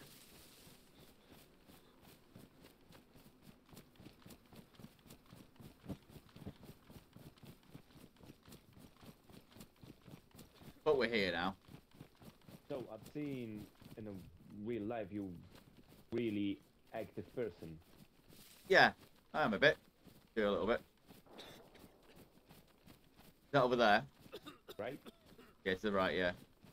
But we're here now. So I've seen in a real life you really active person. Yeah, I am a bit. Do a little bit. Is that over there? Right? Yeah, to the right, yeah.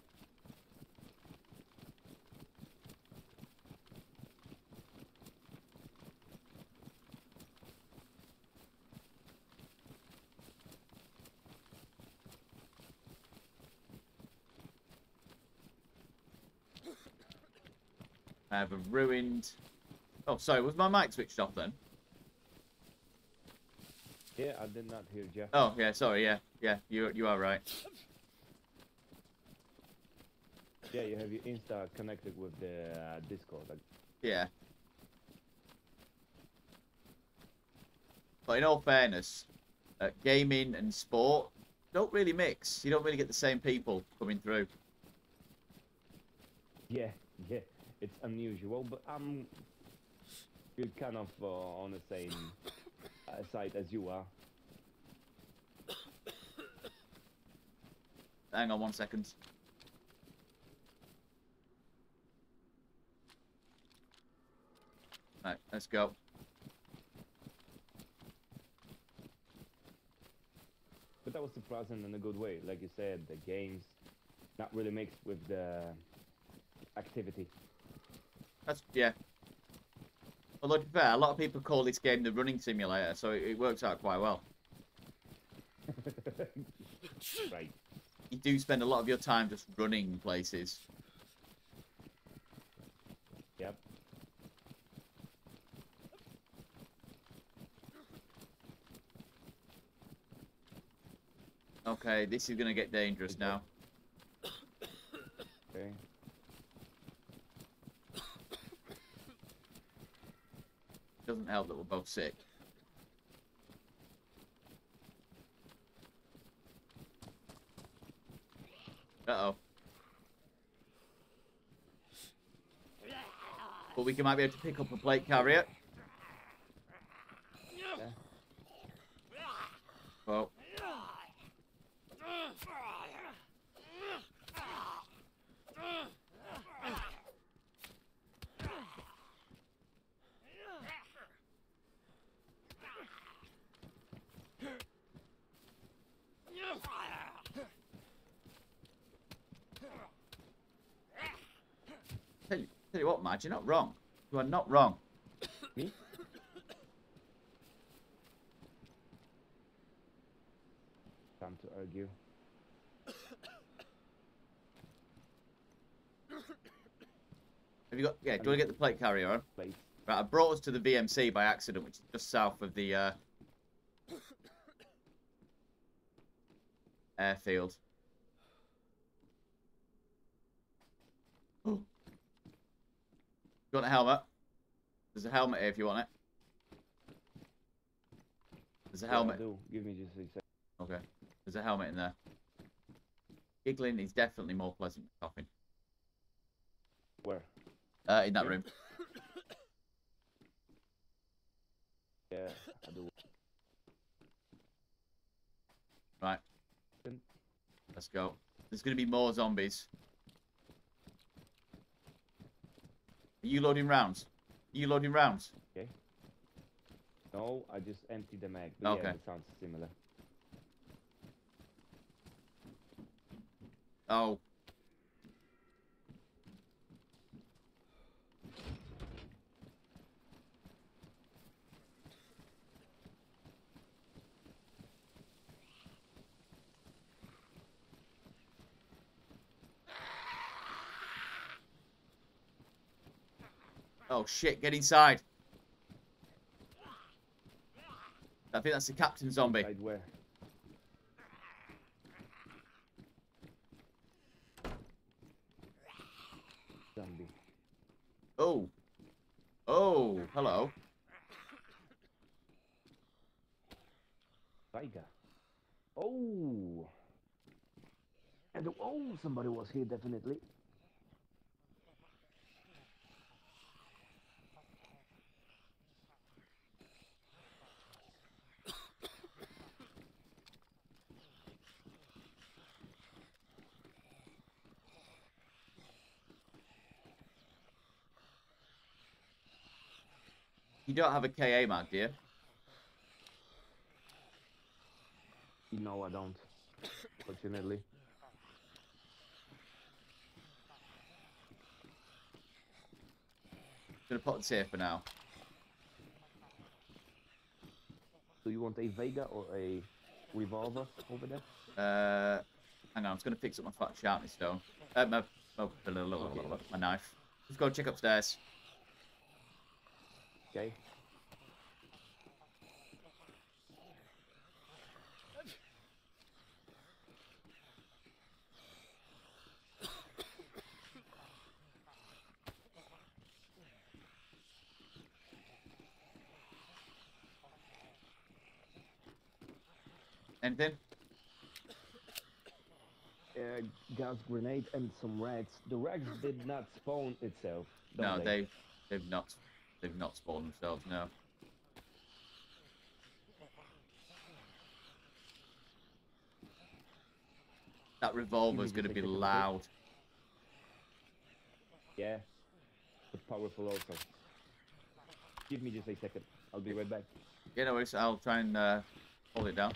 I have a ruined... Oh, sorry, was my mic switched off then? Yeah, I did not hear Jeff. Oh, yeah, sorry, yeah. Yeah, you are right. Yeah, you have your Insta connected with the Discord. Yeah. But in all fairness, gaming and sport don't really mix. You don't really get the same people coming through. Yeah, yeah, it's unusual, but you're kind of on the same side as you are. Hang on 1 second. Right, let's go. But that was surprising in a good way. Like you said, the games not really mixed with the activity. That's, yeah. Although, to be fair, a lot of people call this game the running simulator, so it works out quite well. Right. You do spend a lot of your time just running places. Yep. Okay, this is going to get dangerous now. Okay. Doesn't help that we're both sick. Uh-oh. But we might be able to pick up a plate carrier. Yeah. Oh. Tell you what, Madge, you're not wrong. You are not wrong. Me? Time to argue. Have you got... Yeah, do you want to get the plate carrier on? Place. Right, I brought us to the VMC by accident, which is just south of the airfield. Oh. You want a helmet? There's a helmet here if you want it. There's a helmet. Yeah, I do. Give me just a second. Okay. There's a helmet in there. Giggling is definitely more pleasant than coughing. Where? In that room. Yeah, I do. Right. Let's go. There's going to be more zombies. Are you loading rounds? Are you loading rounds? Okay. No, I just emptied the mag. But Okay. yeah, it sounds similar. Oh. Oh shit, get inside. I think that's the captain zombie. Inside where? Zombie. Oh. Oh, hello. Tiger. Oh. And oh, somebody was here definitely. You don't have a KA mag, do you? No, I don't. Fortunately. gonna put this here for now. Do you want a Vega or a revolver over there? Hang on, I'm just gonna fix up my fat sharpness stone. My knife. Let's go check upstairs. Okay. Anything? Gas grenade and some rags. The rags did not spawn itself. No, don't they? they've not spawned themselves. No. That revolver's gonna be loud. Yeah, but powerful also. Give me just a second. I'll be right back. Yeah, no worries. I'll try and hold it down.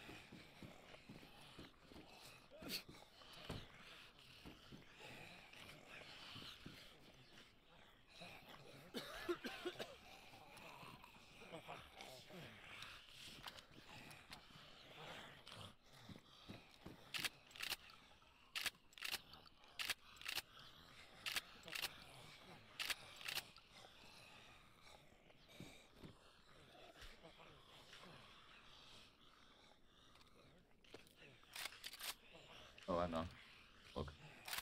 Oh, hang on. Look.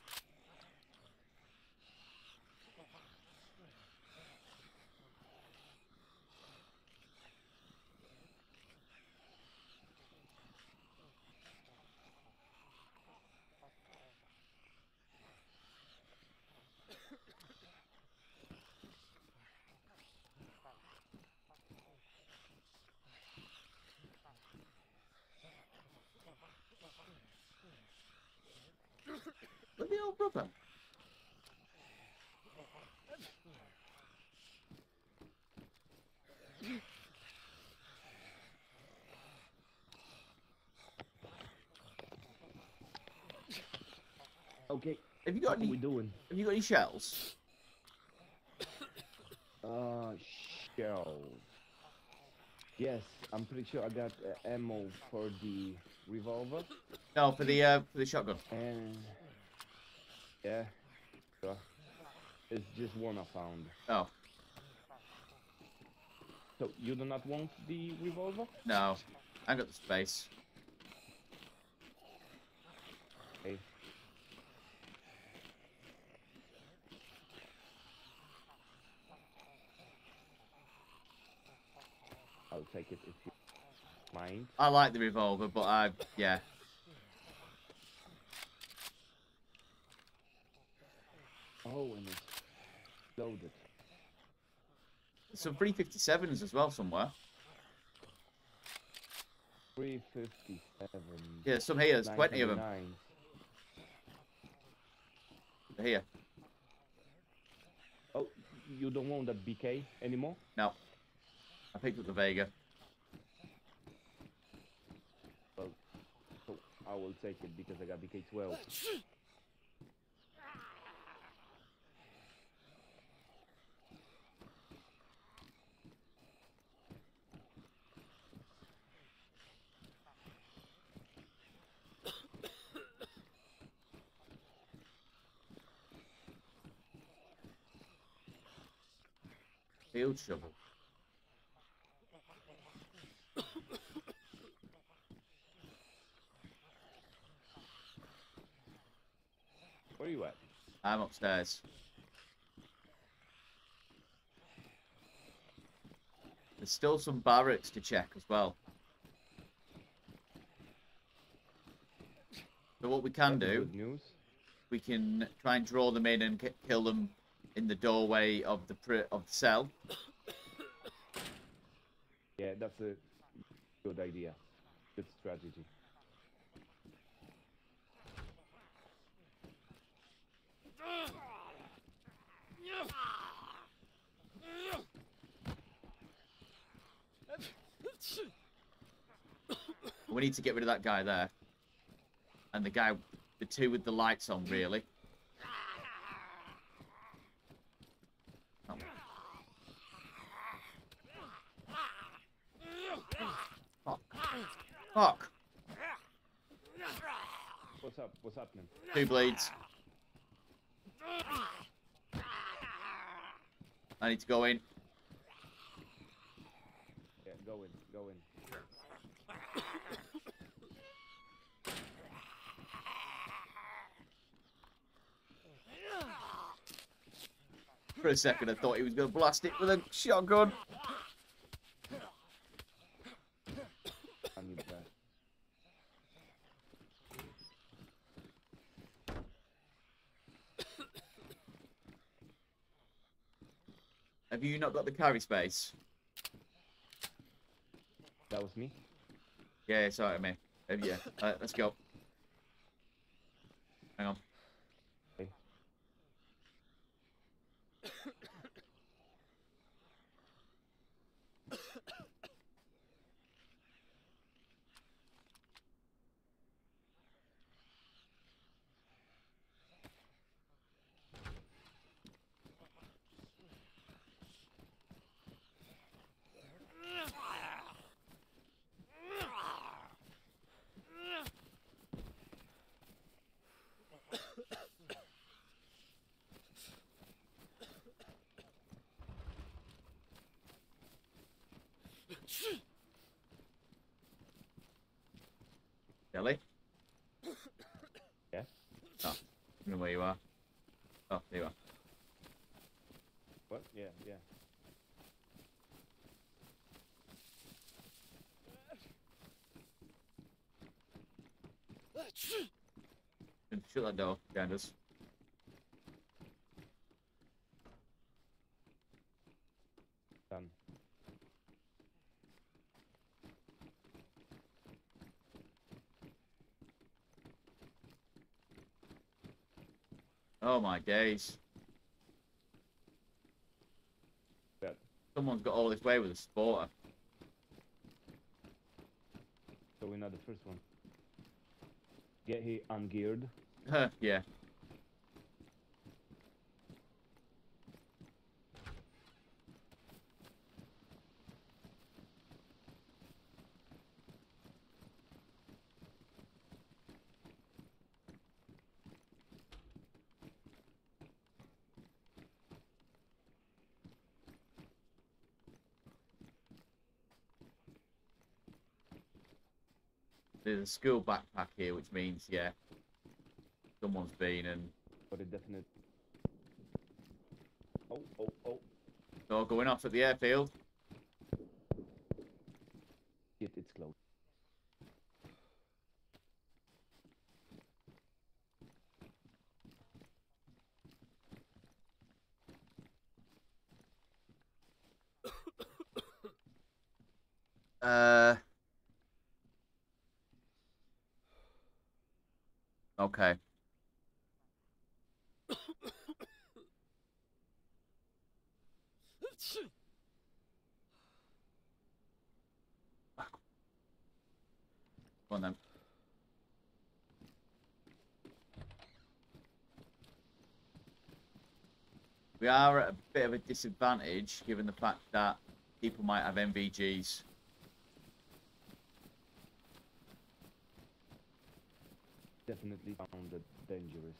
Look at the old brother. Okay. Have you got What any? are we doing? Have you got any shells? Shells. Yes, I'm pretty sure I got ammo for the revolver. No, for the shotgun. And yeah, sure. It's just one I found. Oh So you do not want the revolver? no, I got the space. Okay. I'll take it if you mind. I like the revolver, but yeah. Oh, and it's loaded. Some 357s as well somewhere. 357. Yeah, some here. There's plenty of them. 929. They're here. Oh, you don't want that BK anymore? No. I picked up the Vega. Well, so I will take it because I got BK12. Field shovel. Where are you at? I'm upstairs. There's still some barracks to check as well. So what we can That's do, good news. we can try and draw them in and kill them in the doorway of the cell. Yeah, that's a good idea. Good strategy. We need to get rid of that guy there. And the two with the lights on, really. Oh. Fuck. What's up? What's happening? 2 bleeds. I need to go in. Yeah, go in. Go in. For a second, I thought he was going to blast it with a shotgun. I need that. Have you not got the carry space? That was me. Yeah, sorry, mate. Yeah, let's go. Hang on. Okay. Kelly? Yeah. Oh, I know where you are. Oh, there you are. What? Yeah. Yeah. Shut that door behind us. Done. Oh my days. Yeah. Someone's got all this way with a sporter. So we're not the first one. Get he ungeared. Yeah. There's a school backpack here, which means, yeah, someone's been and... But it definitely. Oh, oh, oh. Oh, going off at the airfield. Shit, it's close. Okay. Come on then. We are at a bit of a disadvantage, given the fact that people might have MVGs. Definitely found it dangerous.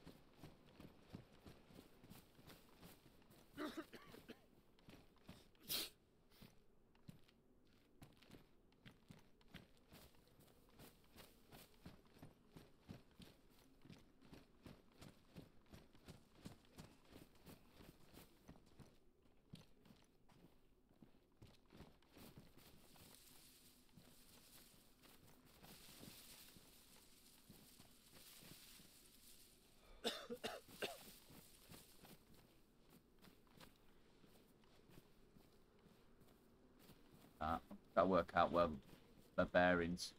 That work out well. The bearings.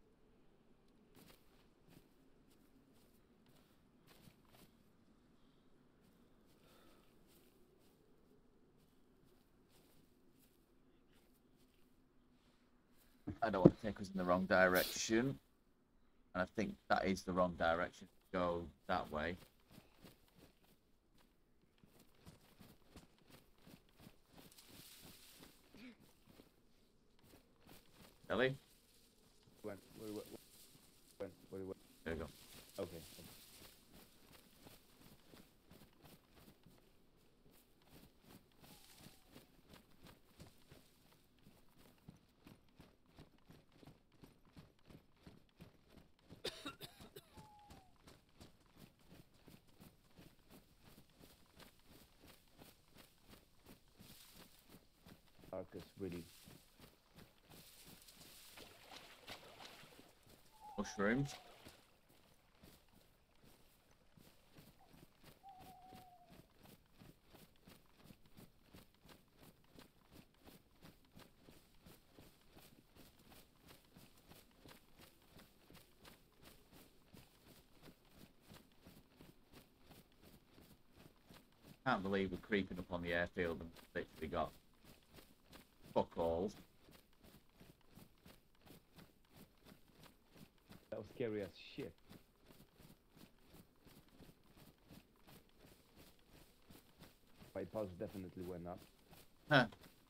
I don't want to take us in the wrong direction. And I think that is the wrong direction to go that way. Ellie? When? When? There you go. Okay. Marcus, really. Mushrooms. Can't believe we're creeping up on the airfield and literally got fuck all. That was scary as shit. My pulse definitely went up. Huh.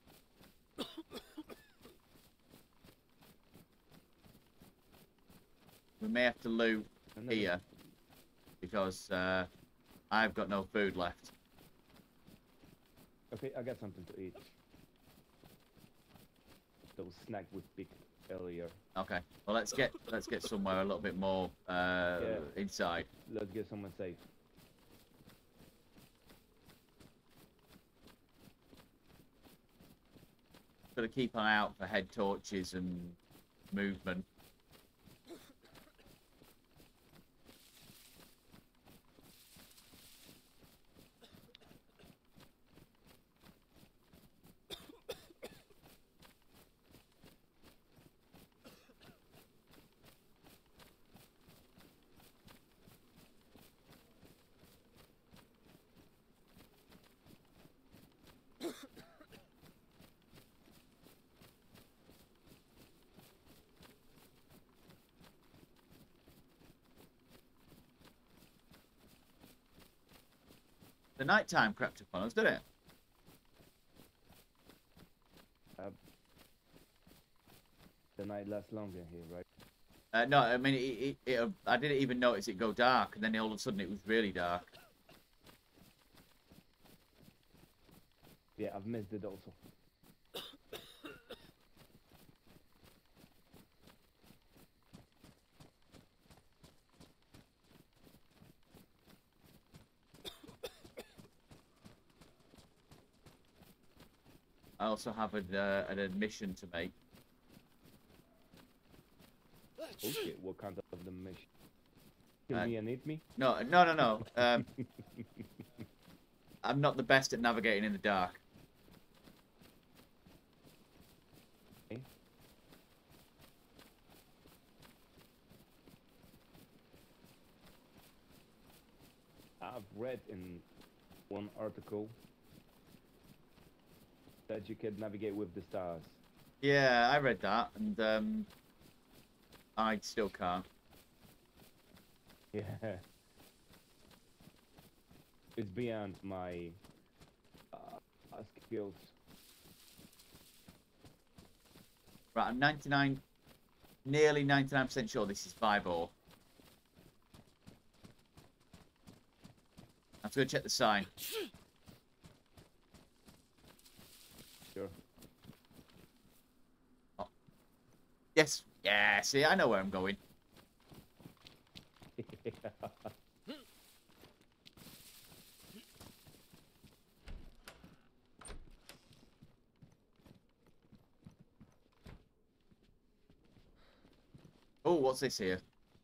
We may have to loot here because I've got no food left. Okay, I got something to eat. Those snack we picked earlier. Okay. Well, let's get somewhere a little bit more inside. Let's get someone safe. Got to keep an eye out for head torches and movement. The nighttime crept upon us, didn't it? The night lasts longer here, right? No, I mean, I didn't even notice it go dark, and then all of a sudden it was really dark. Yeah, I've missed it also. I also have an admission to make. Okay, what kind of the mission? Kill me and eat me? No. I'm not the best at navigating in the dark. Okay. I've read in one article that you can navigate with the stars. Yeah, I read that, and I still can't. Yeah. It's beyond my skills. Right, I'm nearly 99% sure this is 5-0. I'm just going to check the sign. Sure. Oh. Yes. Yeah, see, I know where I'm going. Oh, what's this here?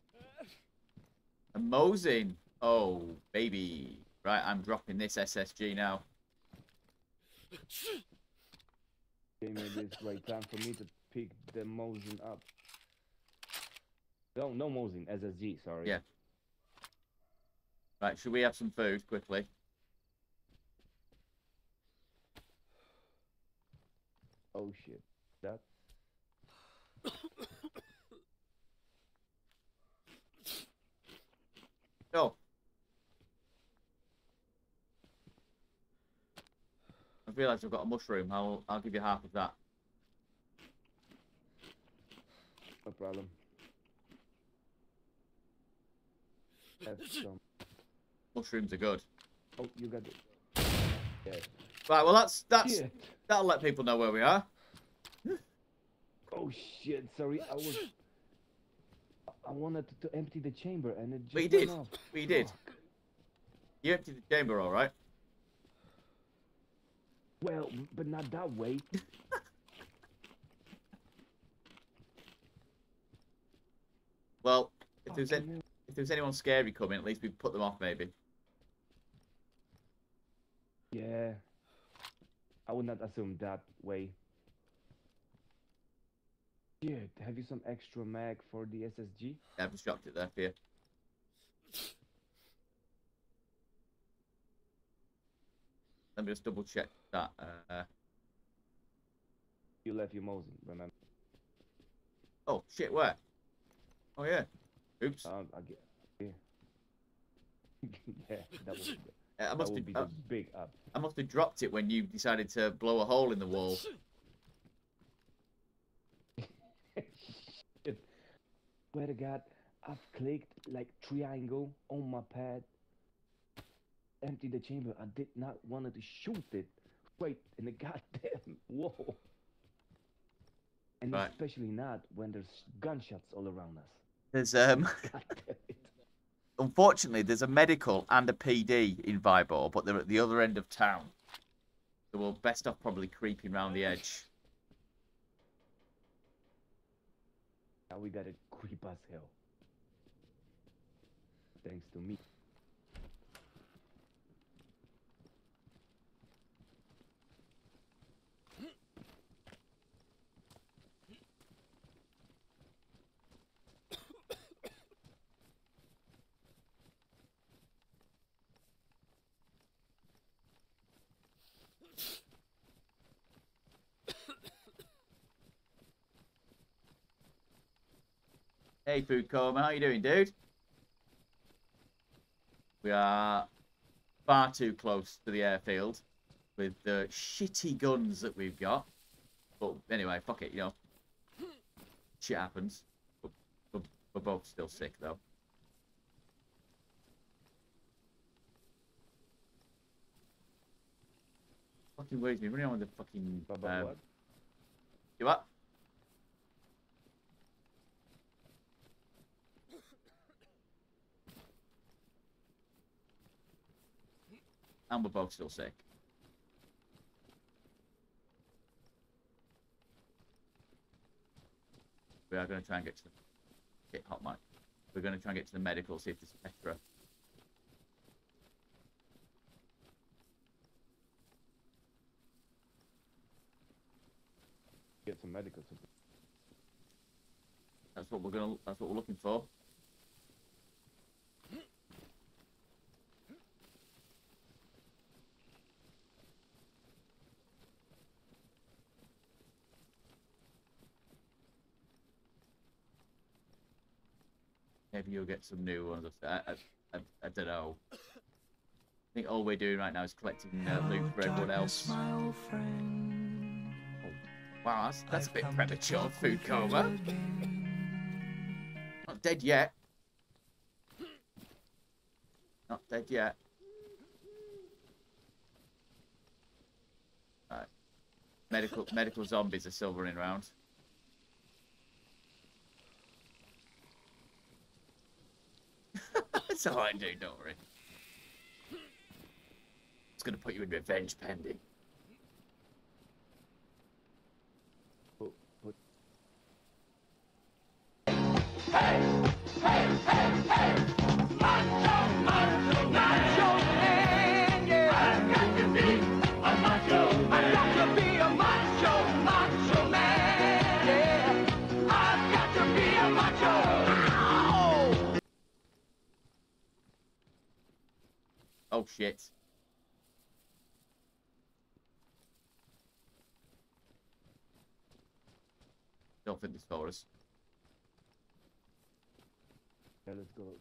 A Mosin. Oh, baby. Right, I'm dropping this SSG now. Okay, maybe it's right time for me to pick the Mosin up. No Mosin, SSG, sorry. Yeah. Right, should we have some food quickly? Oh shit. That. Oh. I realised I've got a mushroom. I'll give you half of that. No problem. Have some. Mushrooms are good. Oh, you got it. Yeah. Right, well that's Shit. that'll let people know where we are. Oh shit! Sorry, I wanted to empty the chamber and it just But you went did. off. But you did. Fuck. You emptied the chamber, all right. Well, but not that way. Well, if Fucking there's anyone scary coming, at least we put them off, maybe. yeah. I would not assume that way. Shit, have you some extra mag for the SSG? Yeah, I've just dropped it there for you. Let me just double check that. You left your Mosin, remember? Oh shit, where? Oh yeah. Oops. I get, yeah. Yeah, that would, I that must would have be the big up. I must have dropped it when you decided to blow a hole in the wall. Shit. Swear to God, I've clicked like triangle on my pad. Empty the chamber. I did not want to shoot it straight in the goddamn wall. And Right. especially not when there's gunshots all around us. There's God damn it. unfortunately there's a medical and a PD in Vibor, but they're at the other end of town. So we're best off probably creeping round the edge. Now we gotta creep as hell. Thanks to me. Hey Food Coma, how you doing, dude? We are far too close to the airfield with the shitty guns that we've got. But anyway, fuck it, you know. Shit happens. We're both still sick, though. Fucking worries me. Running on with the fucking... What? You what? And we're both still sick. We are going to try and get to the... Hit hot mic. We're going to try and get to the medical, see if there's extra. Get some medical support. That's what we're looking for. Maybe you'll get some new ones. I don't know. I think all we're doing right now is collecting loot for everyone else. Oh, wow, that's a bit premature, Food Coma. Not dead yet. Not dead yet. Right. Medical zombies are still running around. That's all I do, don't worry. It's gonna put you in revenge pending. Oh shit. Don't think this for us. Yeah, let's go.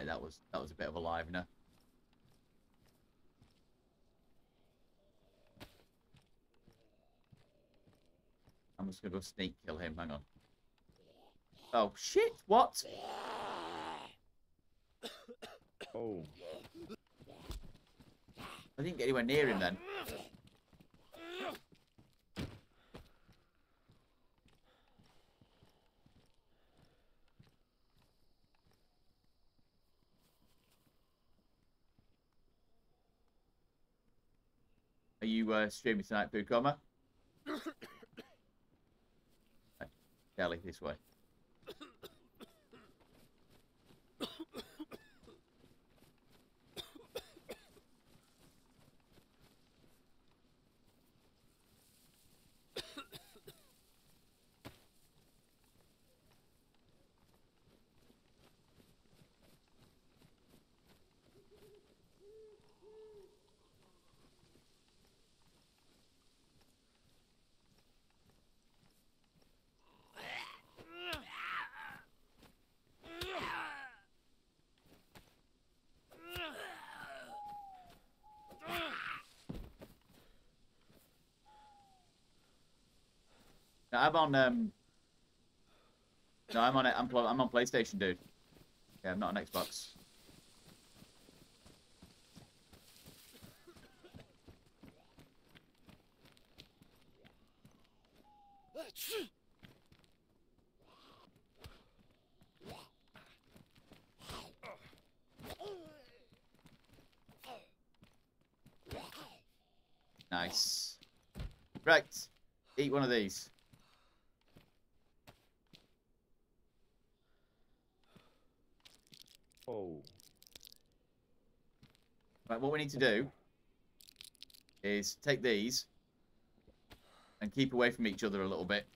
that was a bit of a livener. I'm just gonna go sneak kill him. Hang on. Oh shit! What? Oh. I didn't get anywhere near him then. Are you streaming tonight, Food Coma? Kelly, this way. No, I'm on No, I'm on PlayStation, dude. Yeah, I'm not on Xbox. Nice. Right. Eat one of these. Oh. Right, what we need to do is take these and keep away from each other a little bit.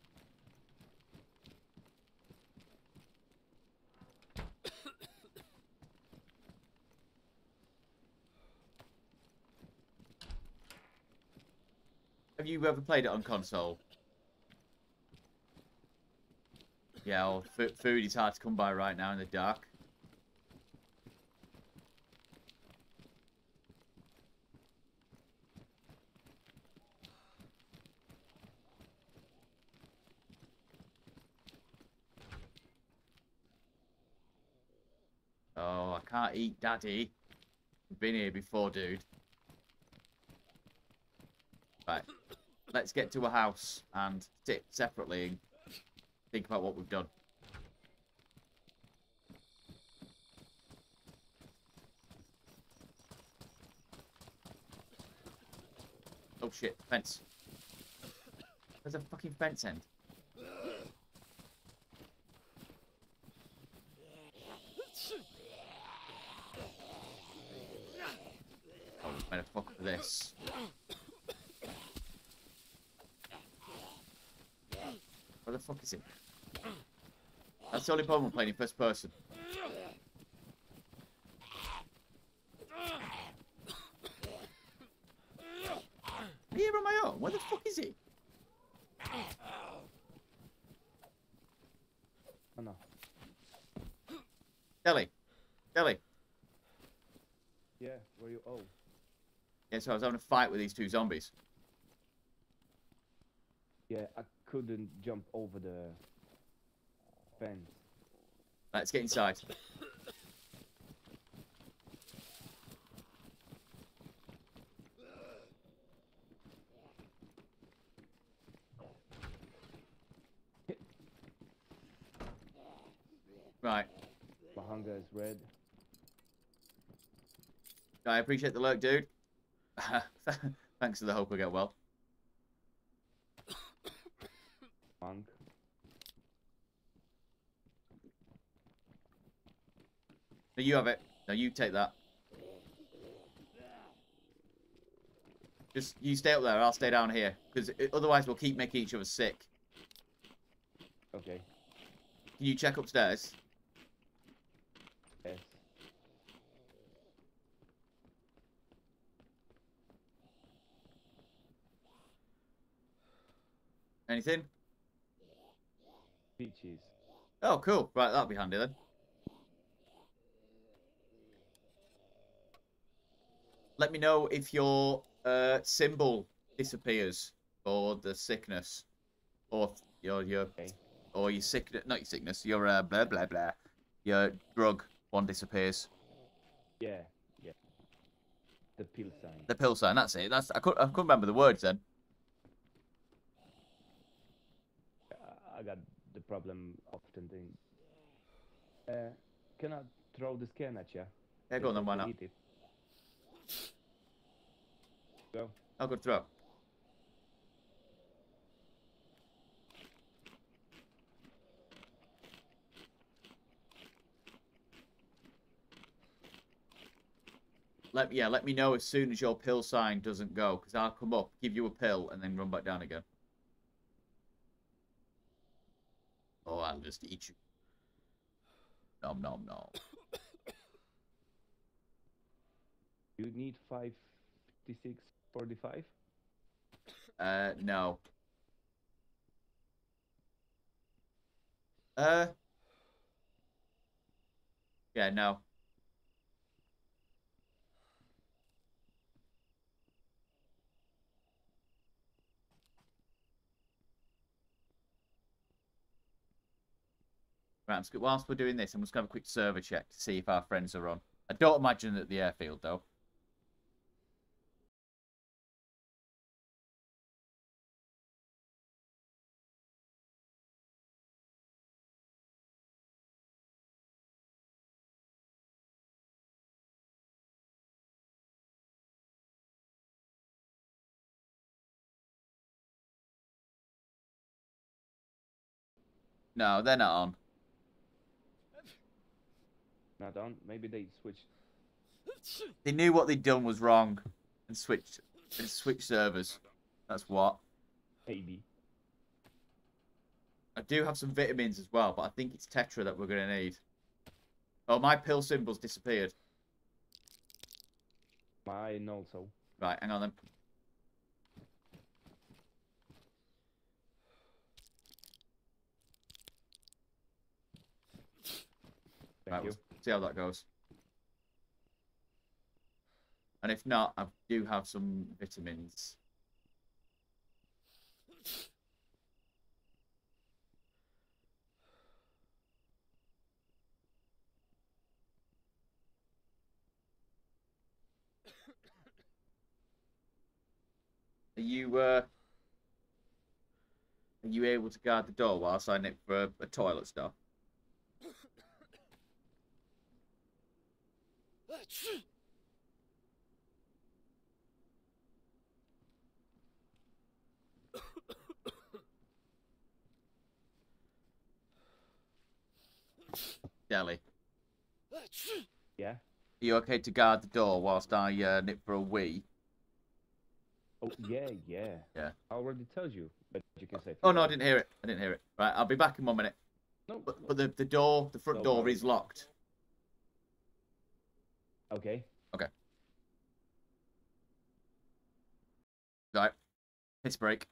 Have you ever played it on console? Yeah, well, food is hard to come by right now in the dark. Oh, I can't eat Daddy. I've been here before, dude. Right. Let's get to a house and sit separately and think about what we've done. Oh shit, fence. There's a fucking fence end. Oh, we better fuck up this. Where the fuck is it? That's the only problem with playing in first person. I'm here on my own. Where the fuck is he? Oh no. Kelly. Kelly. Yeah, where you? Oh. Yeah, so I was having a fight with these two zombies. Yeah, I couldn't jump over the fence. Let's get inside. Right. My hunger is red. I appreciate the lurk, dude. Thanks for the hope I get well. Monk. No, you have it. No, you take that. Just, you stay up there, I'll stay down here. Because otherwise we'll keep making each other sick. Okay. Can you check upstairs? Yes. Anything? Peaches. Oh, cool. Right, that'll be handy then. Let me know if your symbol disappears or the sickness, or your Okay. or your sickness, not your sickness, your blah blah blah, your drug one disappears. Yeah, yeah. The pill sign. The pill sign. That's it. I couldn't remember the words then. I got the problem often doing. Can I throw the scan at you? Yeah, go on then. Why not? Eat it. Go. I'll go throw. Let me know as soon as your pill sign doesn't go, because I'll come up, give you a pill, and then run back down again. Oh, I'll just eat you. Nom nom nom. You need 55645. No. Yeah, no. Right, whilst we're doing this, I'm just going to have a quick server check to see if our friends are on. I don't imagine at the airfield, though. No, they're not on. Not on. Maybe they switched. They knew what they'd done was wrong and switched servers. That's what. Maybe. I do have some vitamins as well, but I think it's Tetra that we're going to need. Oh, my pill symbol's disappeared. Mine also. Right, hang on then. Thank you. We'll see how that goes. And if not, I do have some vitamins. Are you able to guard the door whilst I nip for a toilet stop? Deli. Yeah. Are you okay to guard the door whilst I nip for a wee? Oh yeah, yeah. Yeah. I already told you, but you can say. Oh no, I didn't hear it. I didn't hear it. Right, I'll be back in 1 minute. No. But the front door is locked. Okay. Okay. Right. Piss break.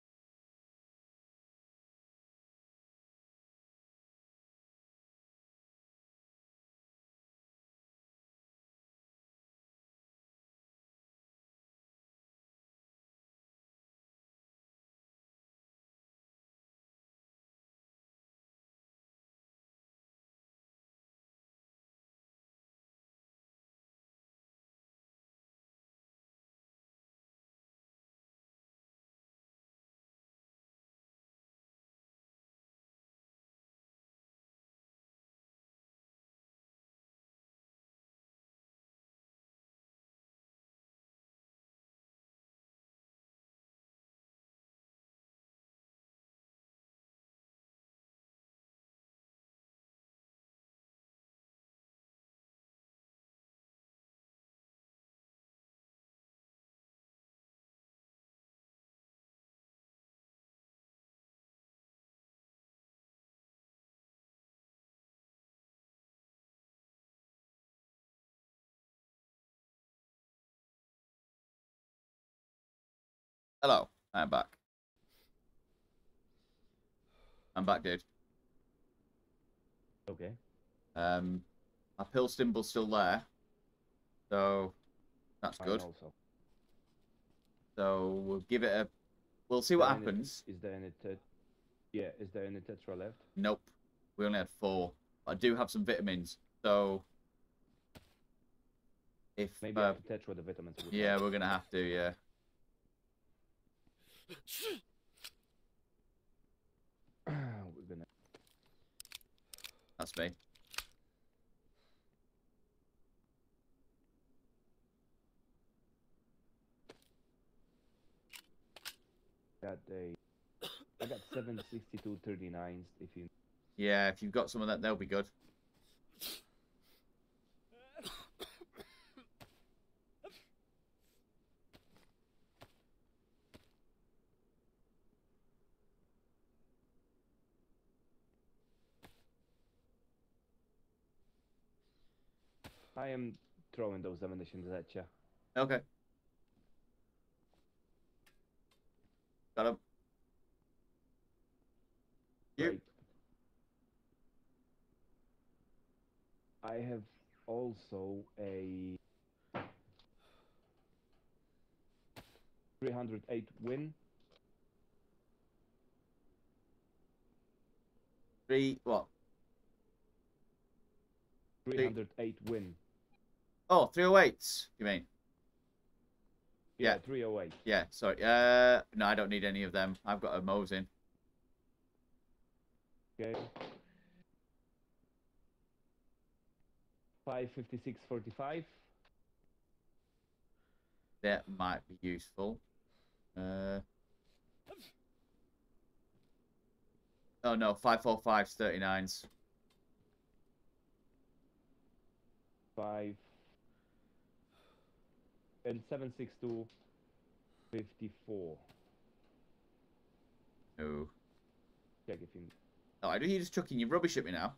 Hello. I'm back. I'm back, dude. Okay. My pill symbol's still there. So That's Mine good. also. So we'll give it a... We'll see what happens. Is there any yeah, is there any tetra left? Nope. We only had 4. I do have some vitamins. So... If... Maybe I have tetra the vitamins. yeah, we're going to have to, yeah. We're gonna... That's me. I got 762.39s if you... Yeah, if you've got some of that, they'll be good. I am throwing those ammunitions at you. Okay. Got him. You. Right. I have also a 308 win. 3... What? 308 win. Oh, 308s, you mean? Yeah, 308. Yeah, sorry. No, I don't need any of them. I've got a Mosin. Okay. 556.45. That might be useful. Oh no, 545s, 39s. 5 and 762.54. No. Check if you... Oh, I do. You just chucking your rubbish at me now.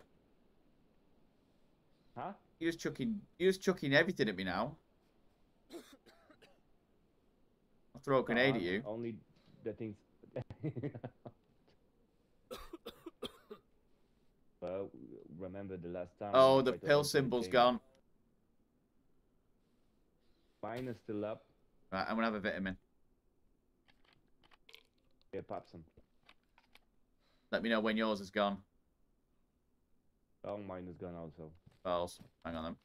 Huh? You're just chucking everything at me now. I'll throw a grenade at you. Only the things... Well, remember the last time... Oh, the pill symbol's gone. Mine is still up. Right, I'm gonna have a vitamin. Yeah, pop some. Let me know when yours is gone. Oh, mine is gone also. Balls. Hang on then.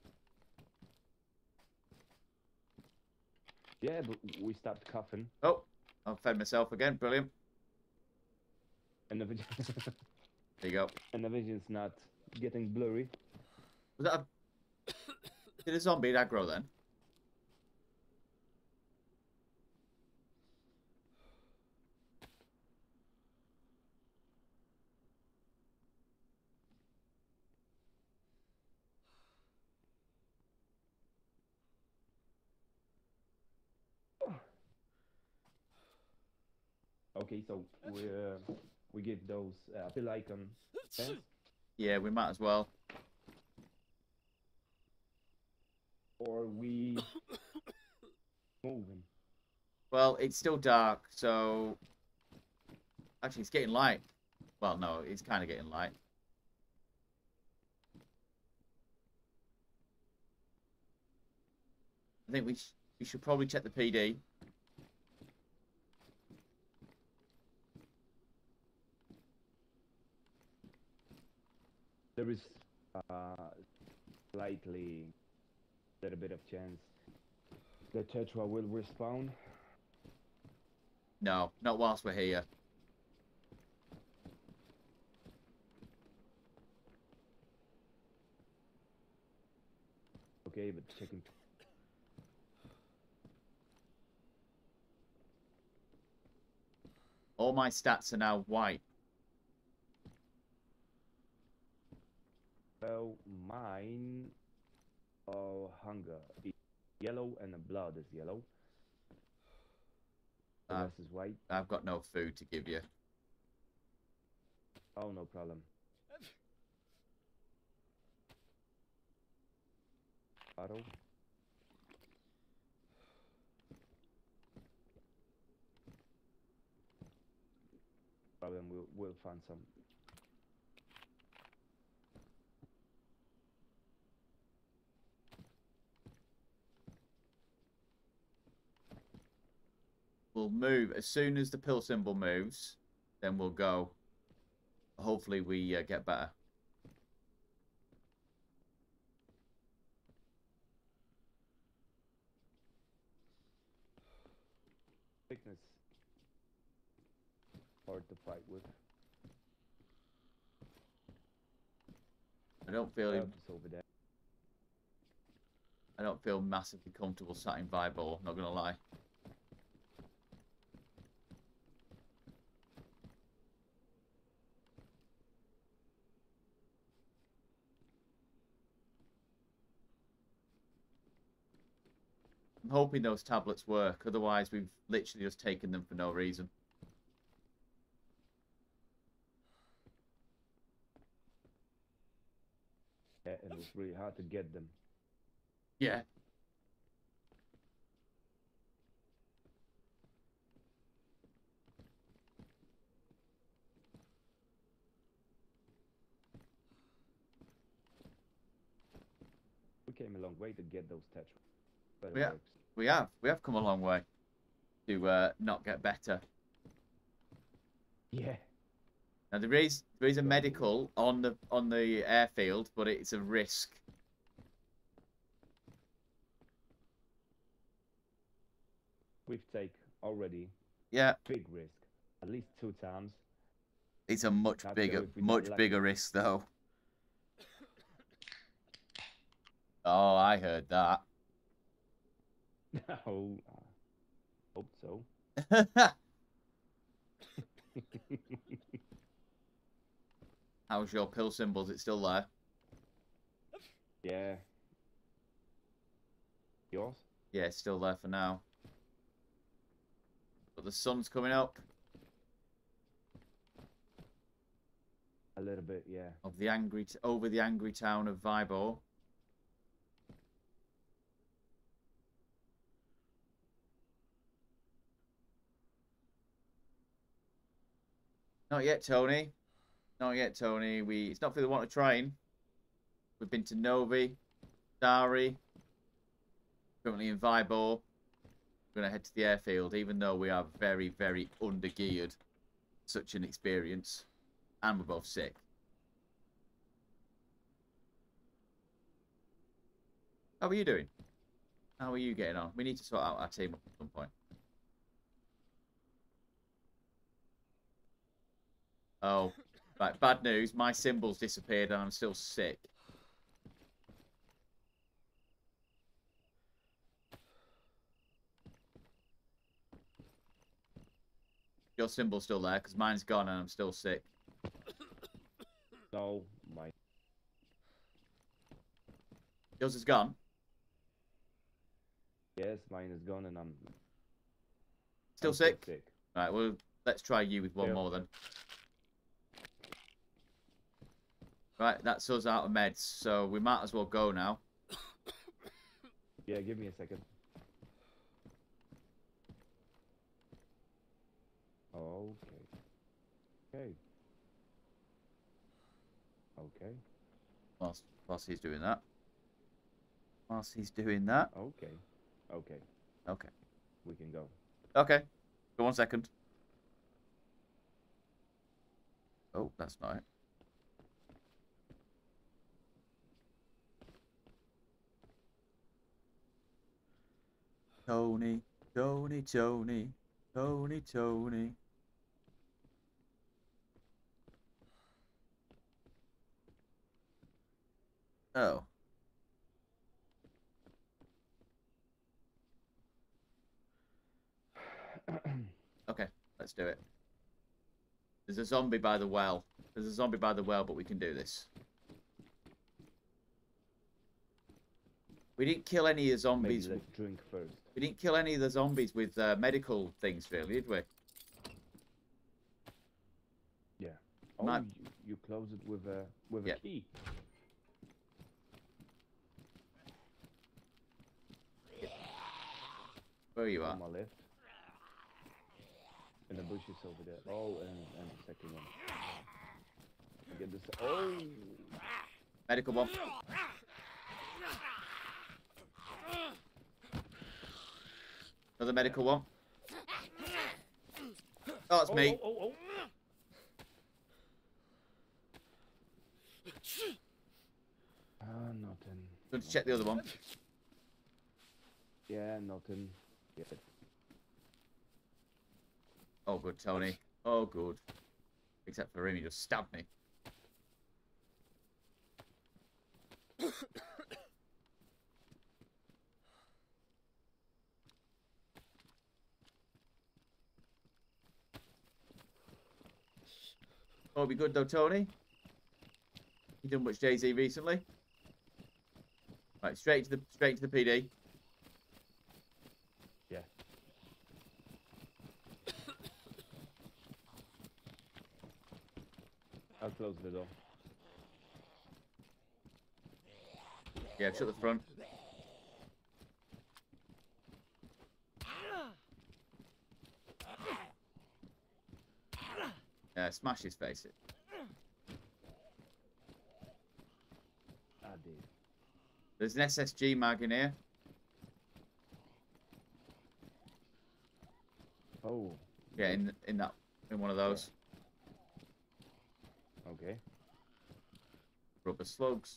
Yeah, but we stopped coughing. Oh, I've fed myself again. Brilliant. And the vision... There you go. and the vision's not getting blurry. Was that a... Did a zombie aggro then? Okay, so we give those pill icon fence. Yeah, we might as well. Or we moving. Well, it's still dark, so... Actually, it's getting light. Well, no, it's kind of getting light. I think we should probably check the PD. There is slightly little bit of chance the Tetra will respawn. No, not whilst we're here. Okay, but checking. All my stats are now white. Well, mine hunger is yellow and the blood is yellow. The rest is white. I've got no food to give you. Oh, no problem. Auto. Problem, we'll find some. We'll move as soon as the pill symbol moves. Then we'll go. Hopefully we get better. Sickness. Hard to fight with. I don't feel Over there. I don't feel massively comfortable sat in Vibor, not gonna lie. I'm hoping those tablets work, otherwise we've literally just taken them for no reason. Yeah, and it's really hard to get them. Yeah. We came a long way to get those touch. But Yeah. We have come a long way to not get better. Yeah. Now there is a medical on the airfield, but it's a risk. We've taken already big risk. At least 2 times. It's a much bigger risk though. Oh, I heard that. No, hope so. How's your pill symbol? Is it still there? Yeah. Yours? Yeah, it's still there for now. But the sun's coming up. A little bit, yeah. Of the over the angry town of Vibor. Not yet, Tony. Not yet, Tony. It's not for the want of trying. We've been to Novi, Dari, currently in Vibor. We're going to head to the airfield, even though we are very, very undergeared. Such an experience. And we're both sick. How are you doing? How are you getting on? We need to sort out our team at some point. Oh, right. Bad news. My symbol's disappeared and I'm still sick. Your symbol's still there because mine's gone and I'm still sick. No, mine. Yours is gone? Yes, mine is gone and I'm Still sick? Right, well, let's try you with one more then. Right, that's us out of meds, so we might as well go now. Yeah, give me a second. Okay. Okay. Okay. Whilst he's doing that. Whilst he's doing that. Okay. Okay. Okay. We can go. Okay. For 1 second. Oh, that's not it. Tony, Tony, Tony, Tony, Tony. Oh. Okay, let's do it. There's a zombie by the well. There's a zombie by the well, but we can do this. We didn't kill any of the zombies. Maybe let's drink first. We didn't kill any of the zombies with medical things, really, did we? Yeah. Oh, you close it with a key. Where are you at? On my left. In the bushes over there. Oh, and the second one. I get this. Oh. Medical one. Another medical one. Oh, it's me. Oh. Nothing. Going to check the other one. Yeah, nothing. Yeah. Oh, good, Tony. Oh, good. Except for him, he just stabbed me. Oh, be good though, Tony. You done much DayZ recently? Right, straight to the PD. Yeah. I'll close the door. Yeah, shut the front. Yeah, smash his face. I did. There's an SSG mag in here. Oh. Yeah, in one of those. Okay. Rubber slugs.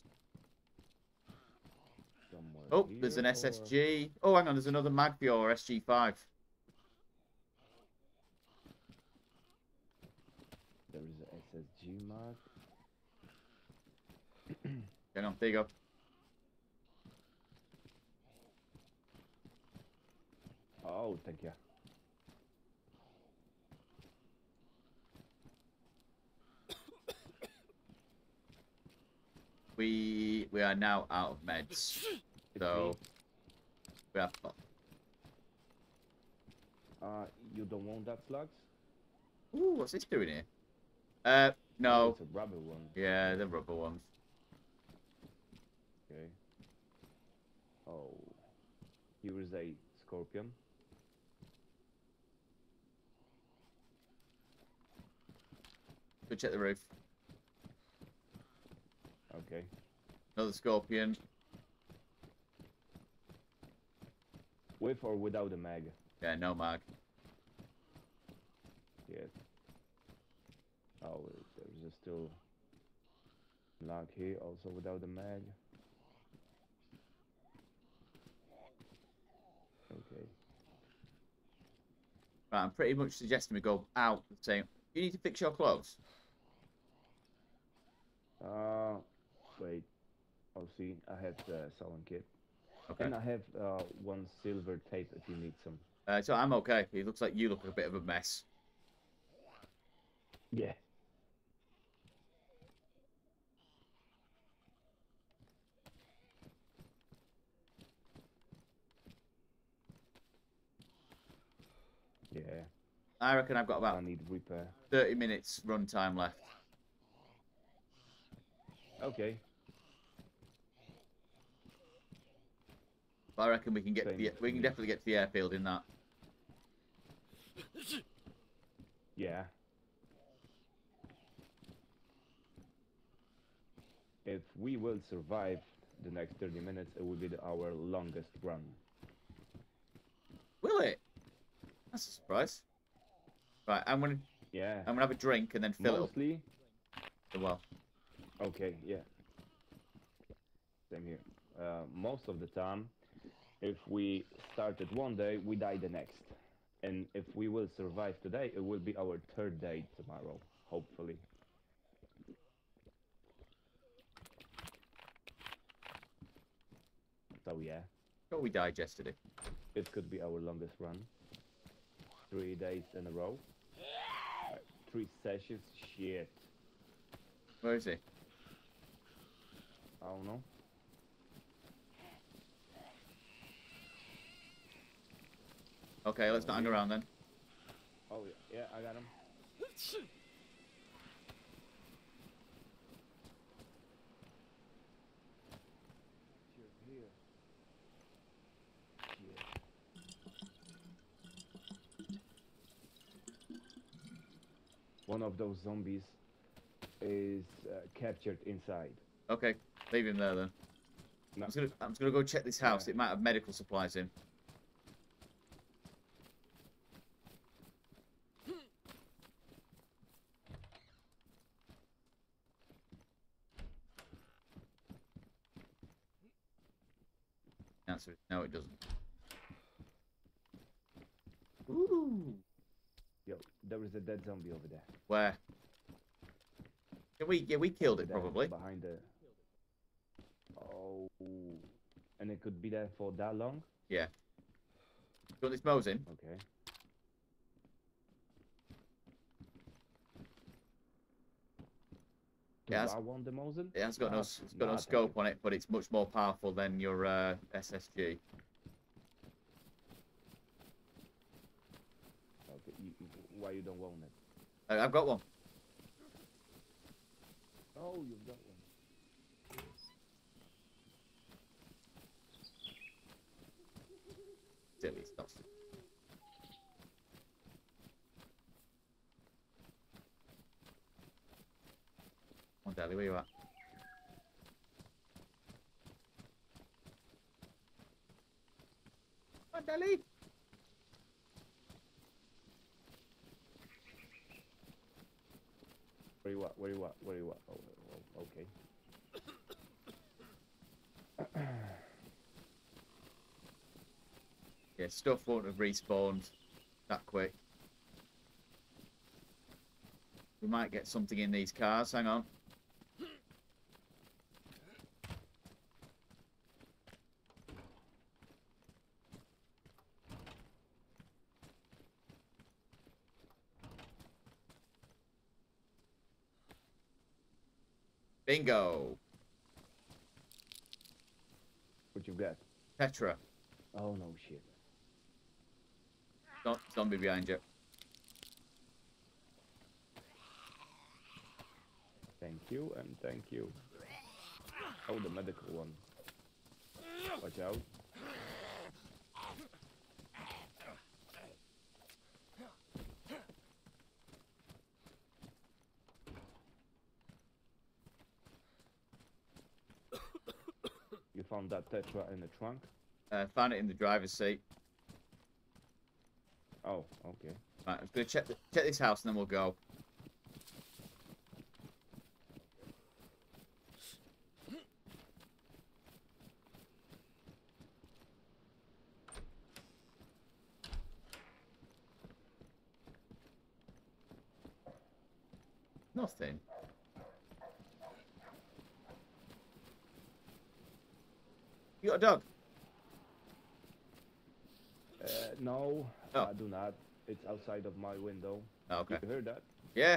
Somewhere Oh, there's an here, SSG. Oh, hang on, there's another mag for your SG5. There is a SSG mark. Hang on, there you go. Oh, thank you. We are now out of meds. So we have You don't want that slugs? Ooh, what's this doing here? Oh, No. it's a rubber one. Yeah, the rubber ones. Okay. Oh. Here is a scorpion. Go check the roof. Okay. Another scorpion. With or without a mag? Yeah, no mag. Yes. Oh, there's a still log here, also without a mag. Okay. Right, I'm pretty much suggesting we go out the same. You need to fix your clothes. Wait. I'll see. I have the sewing kit. Okay. And I have one silver tape if you need some. So I'm okay. It looks like you look a bit of a mess. Yeah. Yeah. I reckon I've got I about need repair. 30 minutes run time left. Okay. But I reckon we can get we can definitely get to the airfield in that. Yeah. If we will survive the next 30 minutes, it will be our longest run. Will it? That's a surprise. Right, I'm gonna have a drink and then fill Mostly. it up. Well. Okay, yeah. Same here. Most of the time, if we started one day, we die the next. And if we will survive today, it will be our third day tomorrow, hopefully. So yeah. Oh, we died yesterday. It could be our longest run. 3 days in a row. 3 sessions. Shit. Where is he? I don't know. Okay, let's not hang around then. Oh yeah, I got him. Here. One of those zombies is captured inside. Okay, leave him there then. No. I'm just gonna go check this house. Yeah. It might have medical supplies in. answer is no, it doesn't. Ooh. Yo, there is a dead zombie over there. Where? Yeah, we killed it There, probably. behind the. Oh, and it could be there for that long. Yeah. You want this Mosin? Okay. Yeah, I want the Mosin? It has got no, it's got no scope on it, but it's much more powerful than your SSG. Okay, why you don't want it? I've got one. Oh, you've got one. Silly stuff. Come on, Daddy, where you at? Come on, Daddy. Where you at? Where you at? Where you at? Oh, okay. Yeah, stuff won't have respawned that quick. We might get something in these cars. Hang on. Bingo. What you got? Petra. Oh no shit. Zombie behind you. Thank you and thank you. Oh, the medical one. Watch out. You found that Tetra in the trunk? Found it in the driver's seat. Oh, okay. Right, I'm going to check this house and then we'll go. Nothing. You got a dog? No, Oh. I do not. It's outside of my window. Oh, okay. You heard that? Yeah.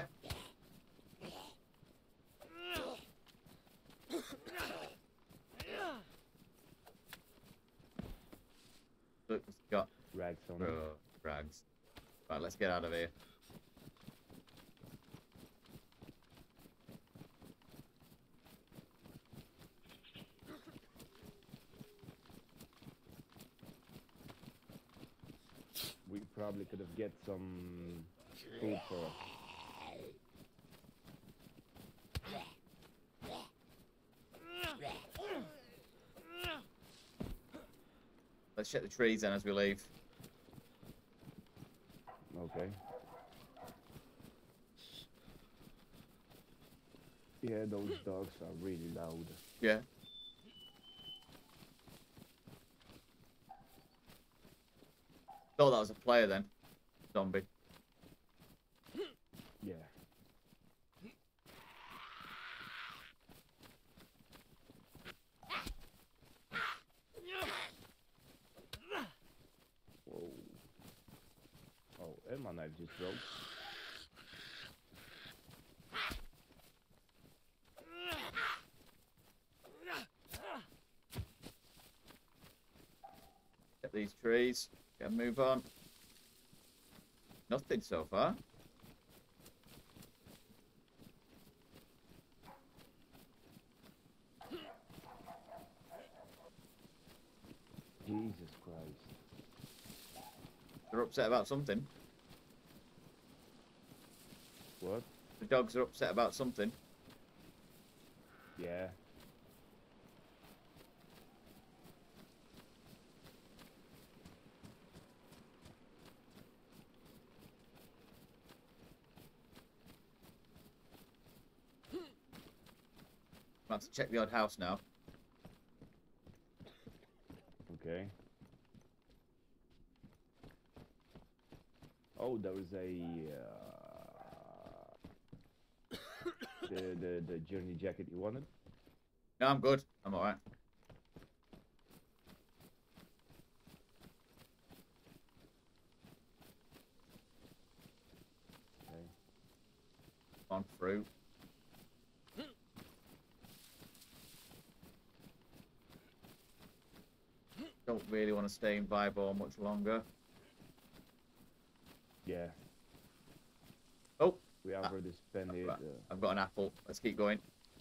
Look, it's got Rags on it. rags. Right, let's get out of here. We probably could have get some food for us. Let's check the trees then as we leave. Okay. Yeah, those dogs are really loud. Yeah. Thought that was a player then. Zombie. Yeah. Whoa. Oh, and my knife just broke. Get these trees. Gotta move on. Nothing so far. Jesus Christ. They're upset about something. What? The dogs are upset about something. Yeah. I'm about to check the odd house now. Okay. Oh, there is a the journey jacket you wanted. No, I'm good. I'm all right. Okay. On fruit. Don't really want to stay in Vibor much longer. Yeah. Oh, We already spent it. right. I've got an apple. Let's keep going.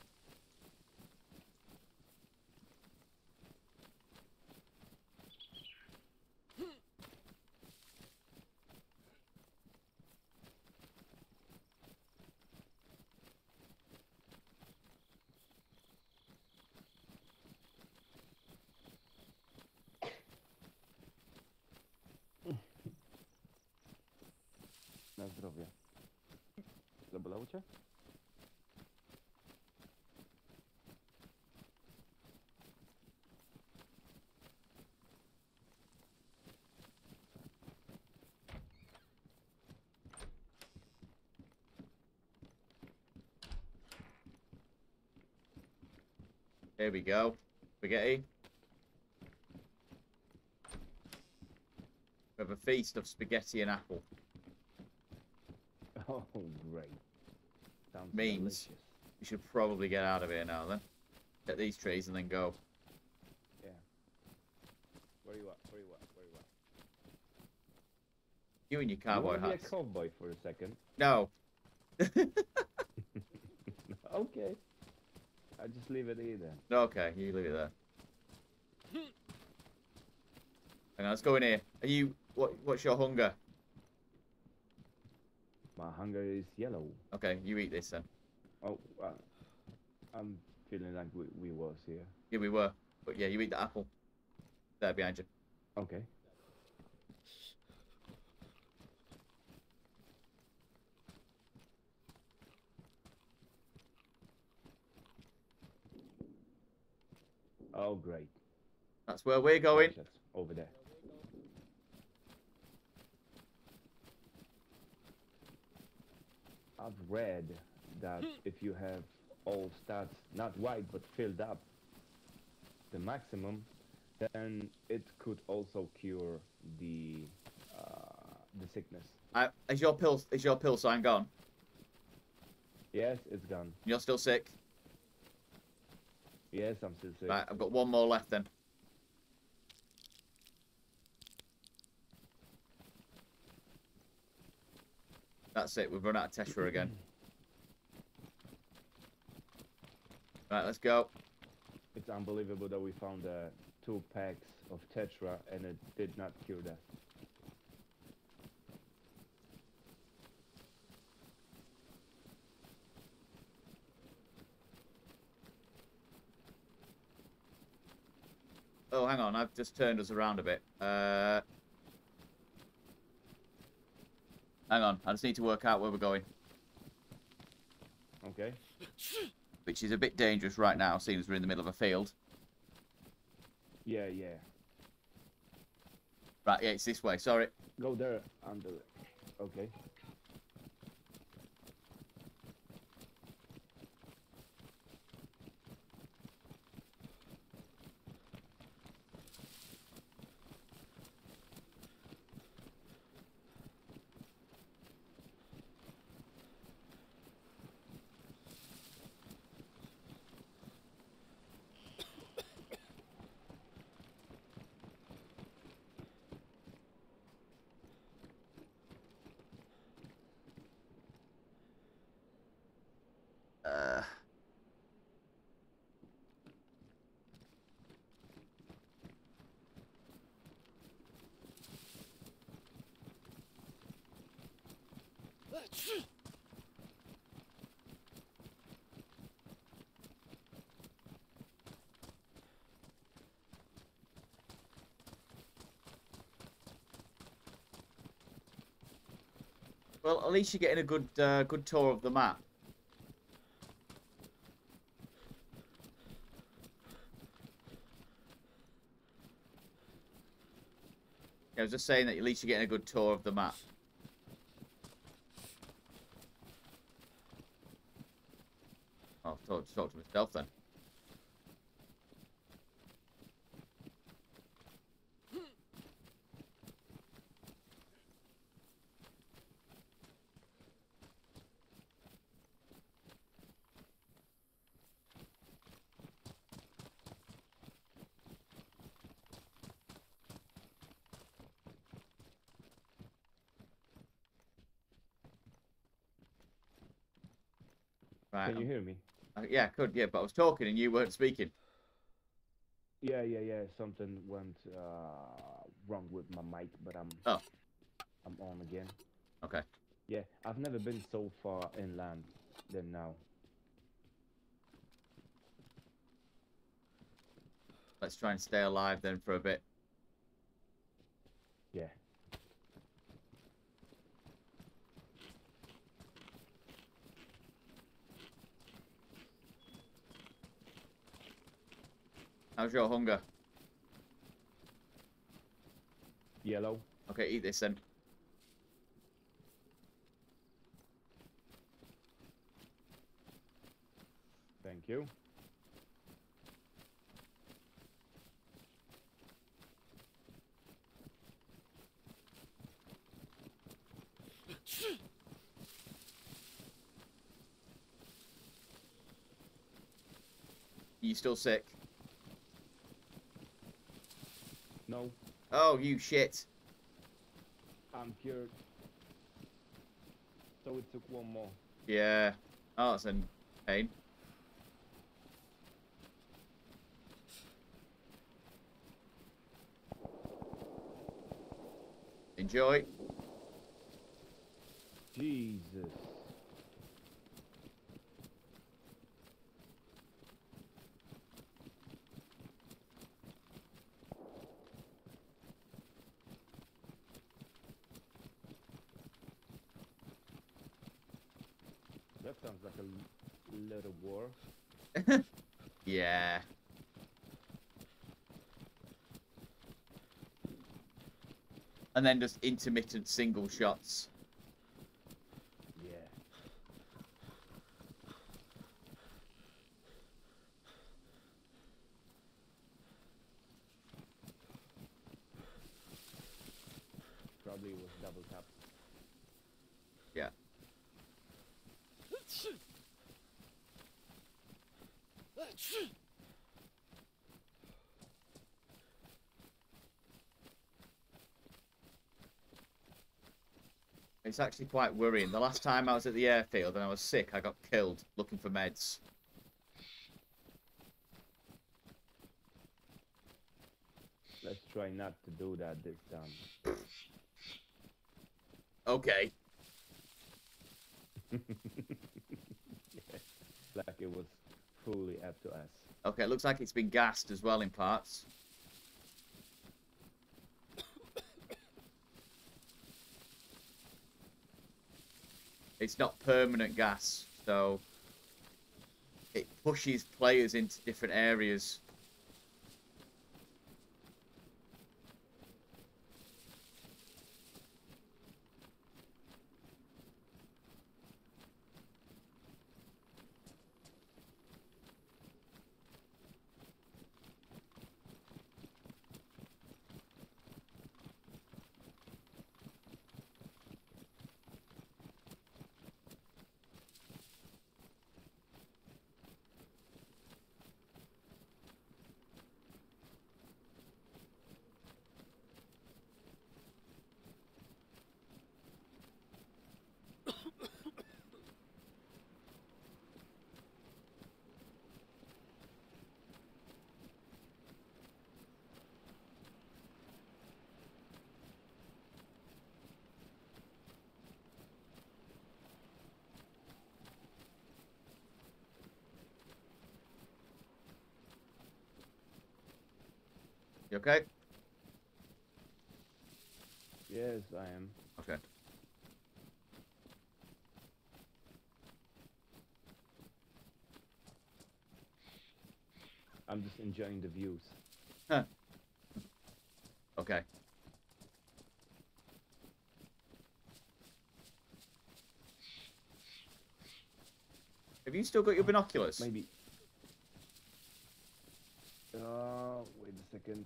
Na zdrowie. Zabolało cię? There we go. Spaghetti. We have a feast of spaghetti and apple. Oh, great. Sounds Means delicious. we should probably get out of here now then. Get these trees and then go. Yeah. Where you at? Where you at? Where you at? You and your You cowboy wanna be a hats. cowboy for a second? No. Okay. I just leave it here then. Okay, you leave it there. Hang on, let's go in here. Are you... What's your hunger? My hunger is yellow. Okay, you eat this then. Oh, I'm feeling like we was here. Yeah, we were. But yeah, you eat the apple. There, behind you. Okay. Oh, great. That's where we're going. That's over there. I've read that if you have all stats not white but filled up the maximum, then it could also cure the sickness. Is your pill sign gone? Yes, it's gone. You're still sick? Yes, I'm still sick. Right, I've got one more left then. That's it, we've run out of Tetra again. Right, let's go. It's unbelievable that we found 2 packs of Tetra and it did not cure that. Oh, hang on, I've just turned us around a bit. Hang on, I just need to work out where we're going. Okay. Which is a bit dangerous right now, seeing as we're in the middle of a field. Yeah, yeah. Right, yeah, it's this way, sorry. Go there under it. Okay. Well, at least you're getting a good tour of the map. Yeah, I was just saying that at least you're getting a good tour of the map. talk to myself then. Right. Can you hear me? Yeah, I could. Yeah, but I was talking and you weren't speaking. Yeah. Something went wrong with my mic, but Oh, I'm on again. okay. Yeah, I've never been so far inland than now. Let's try and stay alive then for a bit. Yeah. How's your hunger? Yellow. Okay, eat this then. Thank you. You still sick? No, Oh, you shit. I'm cured. So it took one more. Yeah. Oh, that's a pain. Enjoy. Jesus. That sounds like a little war. Yeah. And then just intermittent single shots. Yeah. Probably was double tap. Yeah. It's actually quite worrying. The last time I was at the airfield and I was sick, I got killed looking for meds. Let's try not to do that this time. Okay. Yeah. Like it was fully up to us. Okay, it looks like it's been gassed as well in parts. It's not permanent gas, so it pushes players into different areas. You okay? Yes, I am. Okay. I'm just enjoying the views. Huh. Okay. Have you still got your binoculars? Maybe. Wait a second.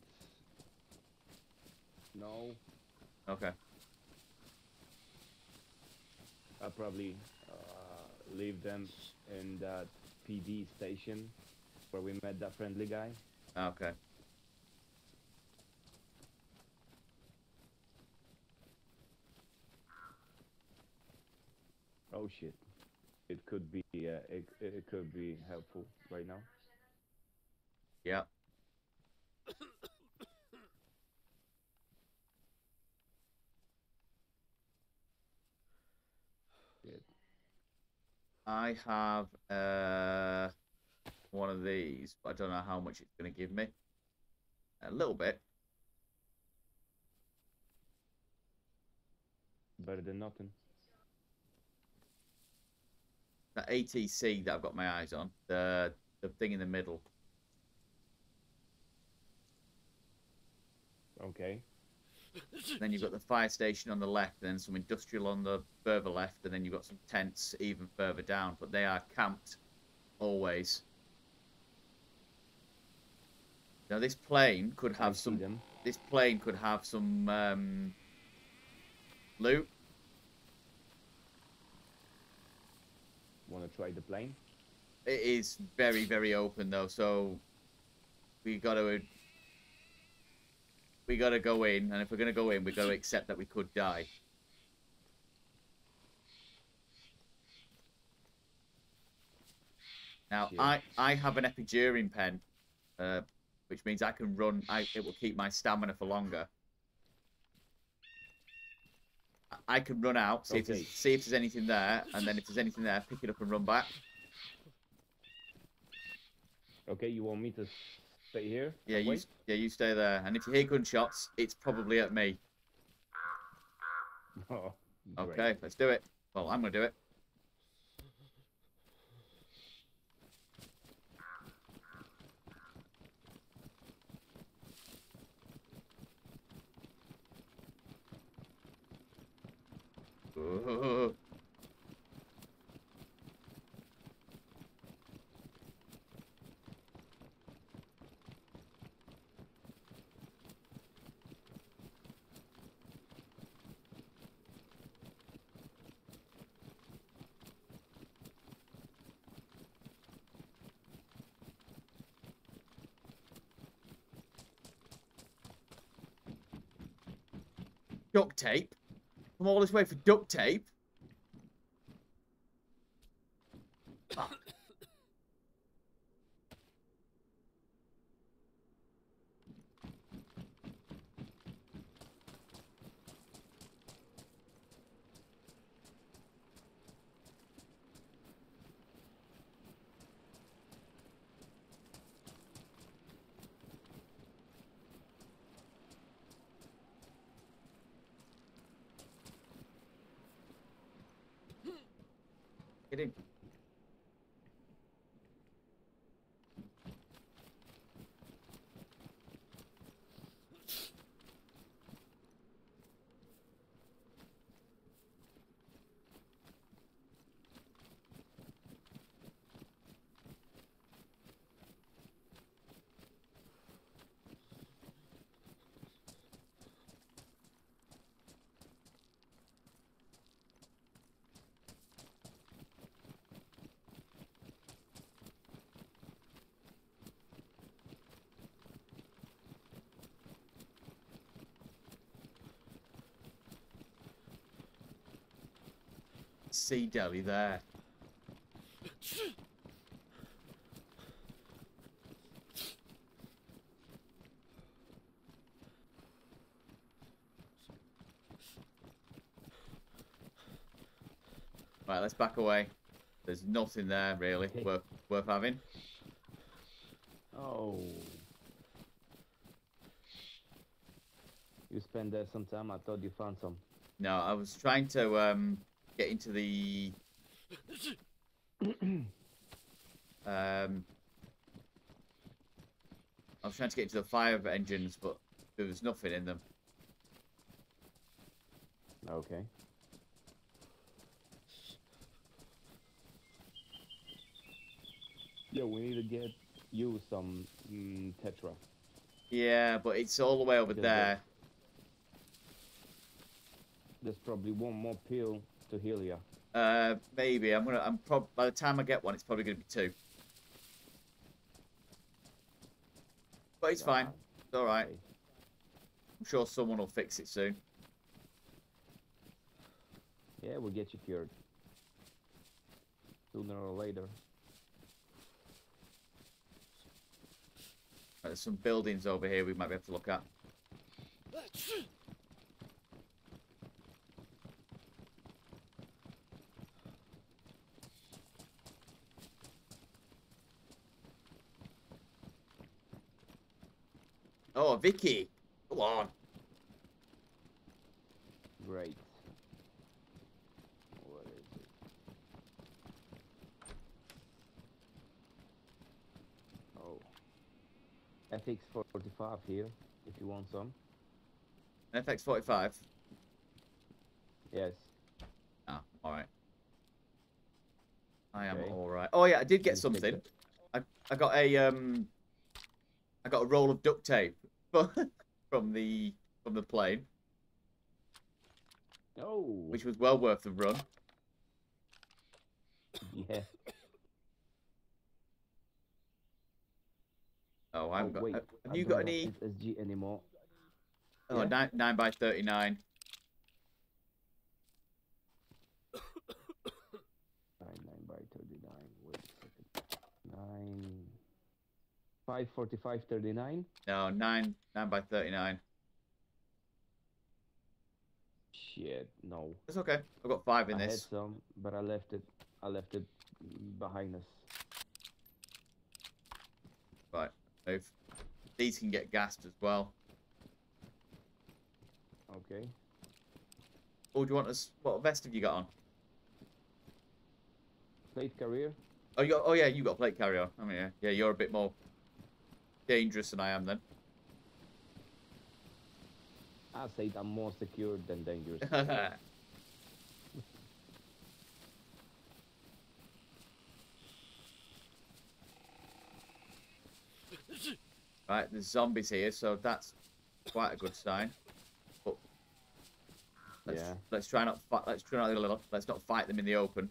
No, Okay. I'll probably leave them in that PD station where we met that friendly guy. Okay. Oh shit! It could be it could be helpful right now. Yeah. Shit. I have one of these, but I don't know how much it's going to give me. A little bit. Better than nothing. That ATC that I've got my eyes on, the thing in the middle. Okay. Then you've got the fire station on the left, and then some industrial on the further left, and then you've got some tents even further down. But they are camped always. Now this plane could have some. Them. This plane could have some loot. Want to try the plane? It is very, very open though, so we got to go in, and if we're gonna go in, we got to accept that we could die. Now, Shit. I have an epiduring pen, which means I can run. It will keep my stamina for longer. I can run out, see if there's anything there, and then if there's anything there, pick it up and run back. Okay, you want me to stay here? Yeah, you stay there. And if you hear gunshots, it's probably at me. Oh, okay, let's do it. Well, I'm gonna do it. Ooh. Duct tape? Come all this way for duct tape? Fuck. Get in. Sea deli there. Right, let's back away. There's nothing there really worth having. Oh. You spent there some time. I thought you found some. No, I was trying to get into the I was trying to get into the fire engines, but there was nothing in them. Okay. Yo, we need to get you some Tetra. Yeah, but it's all the way over there. There's probably one more pill to heal ya. Maybe by the time I get one, it's probably gonna be 2. But it's fine. It's all right. Okay. I'm sure someone will fix it soon. Yeah, we'll get you cured. Sooner or later. There's some buildings over here we might be able to look at. Oh, Vicky! Come on. Great. What is it? Oh. FX45 here, if you want some. FX45? Yes. Ah, alright. I am Okay. alright. Oh yeah, I did get Just take something. I got a roll of duct tape from the plane, Oh. which was well worth the run. Yeah. Oh, I haven't got. Wait, Have I you don't got have any? SSG anymore. Oh, Yeah? 9 by 39. 9 by 39. Wait a second. 9. 545 39. No, 9 by 39. Shit, no. It's okay. I've got 5 in I had this. some, but I left it behind us. Right, move. These can get gassed as well. Okay. Oh, do you want us? What vest have you got on? Plate carrier. Oh, yeah, you got a plate carrier. I mean, yeah, you're a bit more dangerous than I am then. I say I'm more secure than dangerous. Right, there's zombies here, so that's quite a good sign. But let's try not let's not fight them in the open.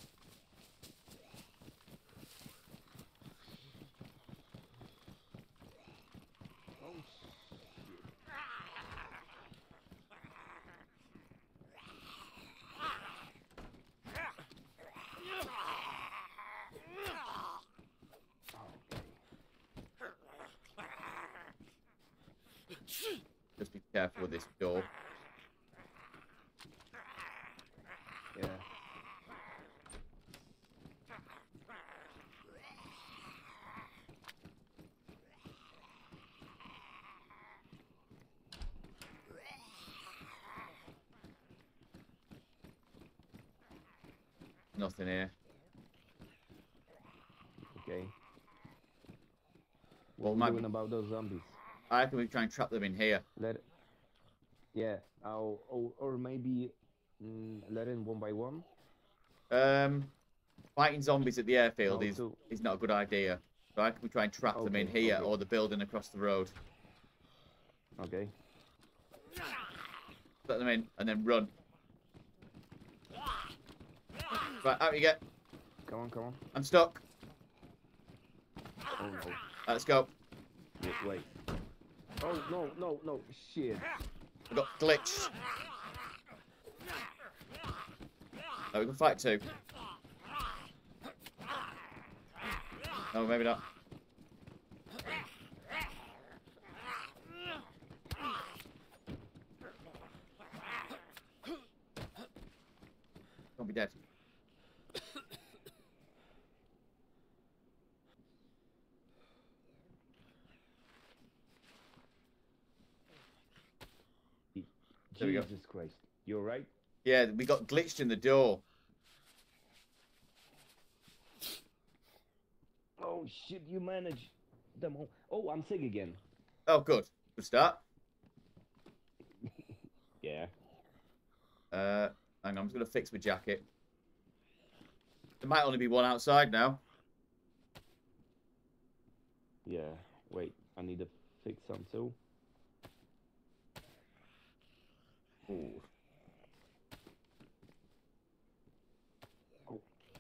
Just be careful with this door. Yeah. Nothing here. Okay. Well, What are we doing about those zombies? I reckon we try and trap them in here. Yeah. Or maybe let in one by one. Fighting zombies at the airfield No, is not a good idea. So I reckon we try and trap them in here or the building across the road. Okay. Let them in and then run. Right, out you get. Come on. I'm stuck. Oh no. Let's go. Wait. Oh no. Shit. I got glitched. Oh, we can fight 2. No, maybe not. Don't be dead. There we go. Jesus Christ. You alright? Yeah, we got glitched in the door. Oh shit, you managed them all. Oh, I'm sick again. Oh, good. Good start. Yeah. Hang on, I'm just going to fix my jacket. There might only be one outside now. Yeah. Wait, I need to fix some too. Ooh. Oh.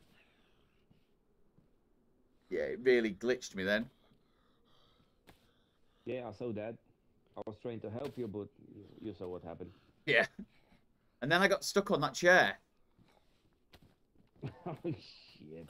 Yeah, it really glitched me then. Yeah, I saw that. I was trying to help you, but you saw what happened. Yeah. And then I got stuck on that chair. Oh shit.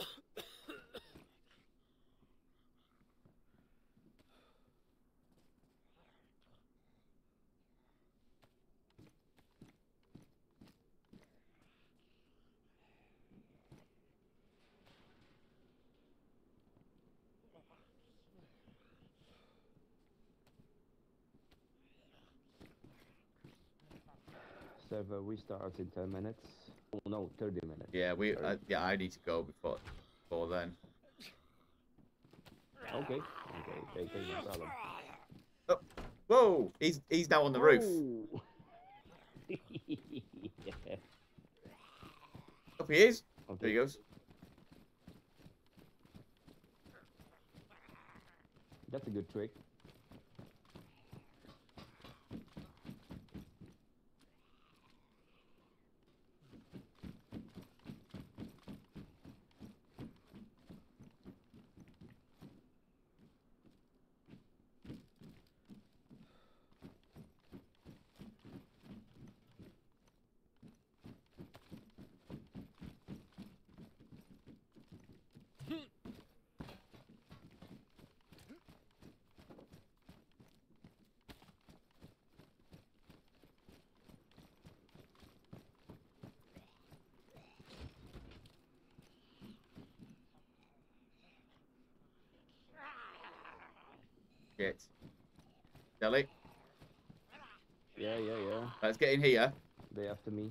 Server restarts in 10 minutes. Oh no, 30 minutes. Yeah, Sorry. yeah, I need to go before then. Okay, no problem. Oh, whoa! He's now on the roof. Whoa! Yeah. Up he is. There Okay, he goes. that's a good trick. Shit. Jelly. Yeah. Let's get in here. They after me.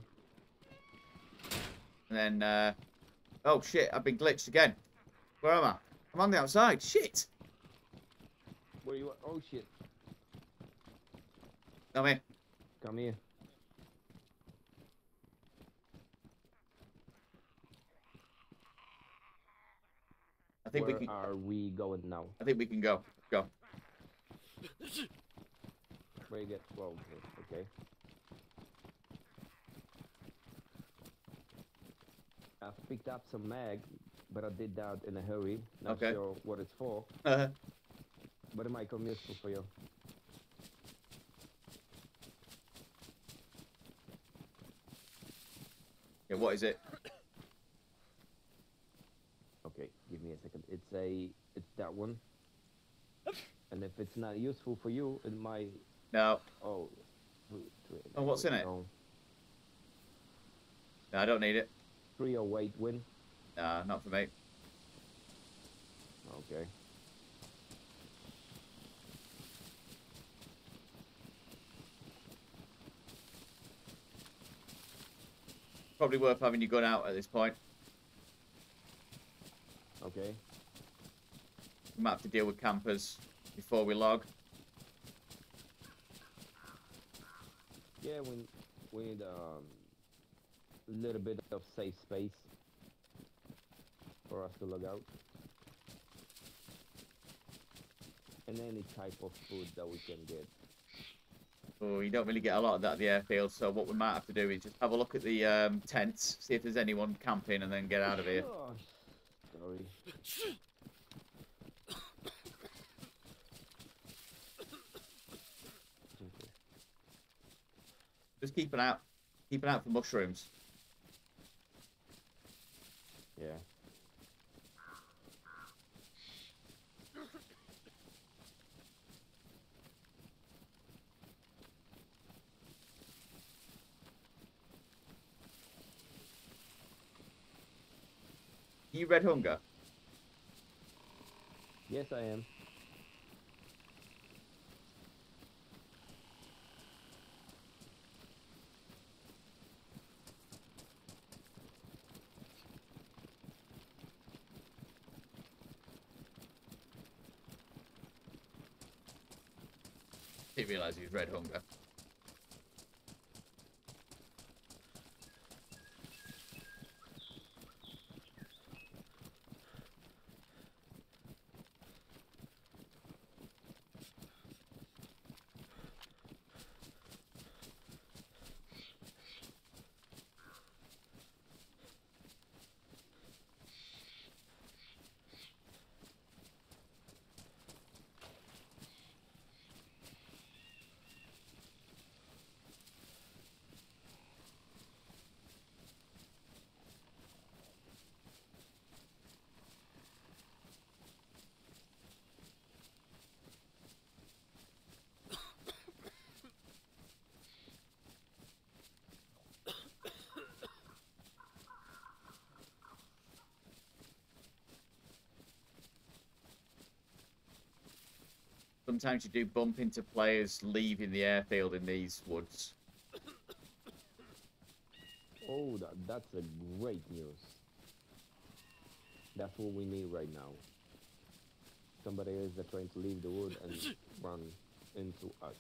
And then, oh shit, I've been glitched again. Where am I? I'm on the outside. Shit. Where you at? Oh shit. Come in. Come here. I think Where we can. are we going now? I think we can go. Go. Where you get? Well, okay. I've picked up some mag, but I did that in a hurry. Not Okay. sure what it's for, Yeah, but it might come useful for you. what is it? Okay, give me a second. It's that one. And if it's not useful for you, it might. No. Oh. Oh, what's in it? No. No, I don't need it. 308 win. Nah, not for me. Okay. Probably worth having your gun out at this point. Okay. We might have to deal with campers before we log. Yeah, we need a little bit of safe space for us to log out. And any type of food that we can get. Oh, you don't really get a lot of that at the airfield, so what we might have to do is just have a look at the tents, see if there's anyone camping, and then get out of here. Oh, sorry. Okay. Just keep an out for mushrooms. Yeah. You Red Hunger? Yes, I am. Didn't realise he was Red Hunger. sometimes you do bump into players leaving the airfield in these woods. Oh, that's a great news. That's what we need right now. Somebody is trying to leave the wood and run into us.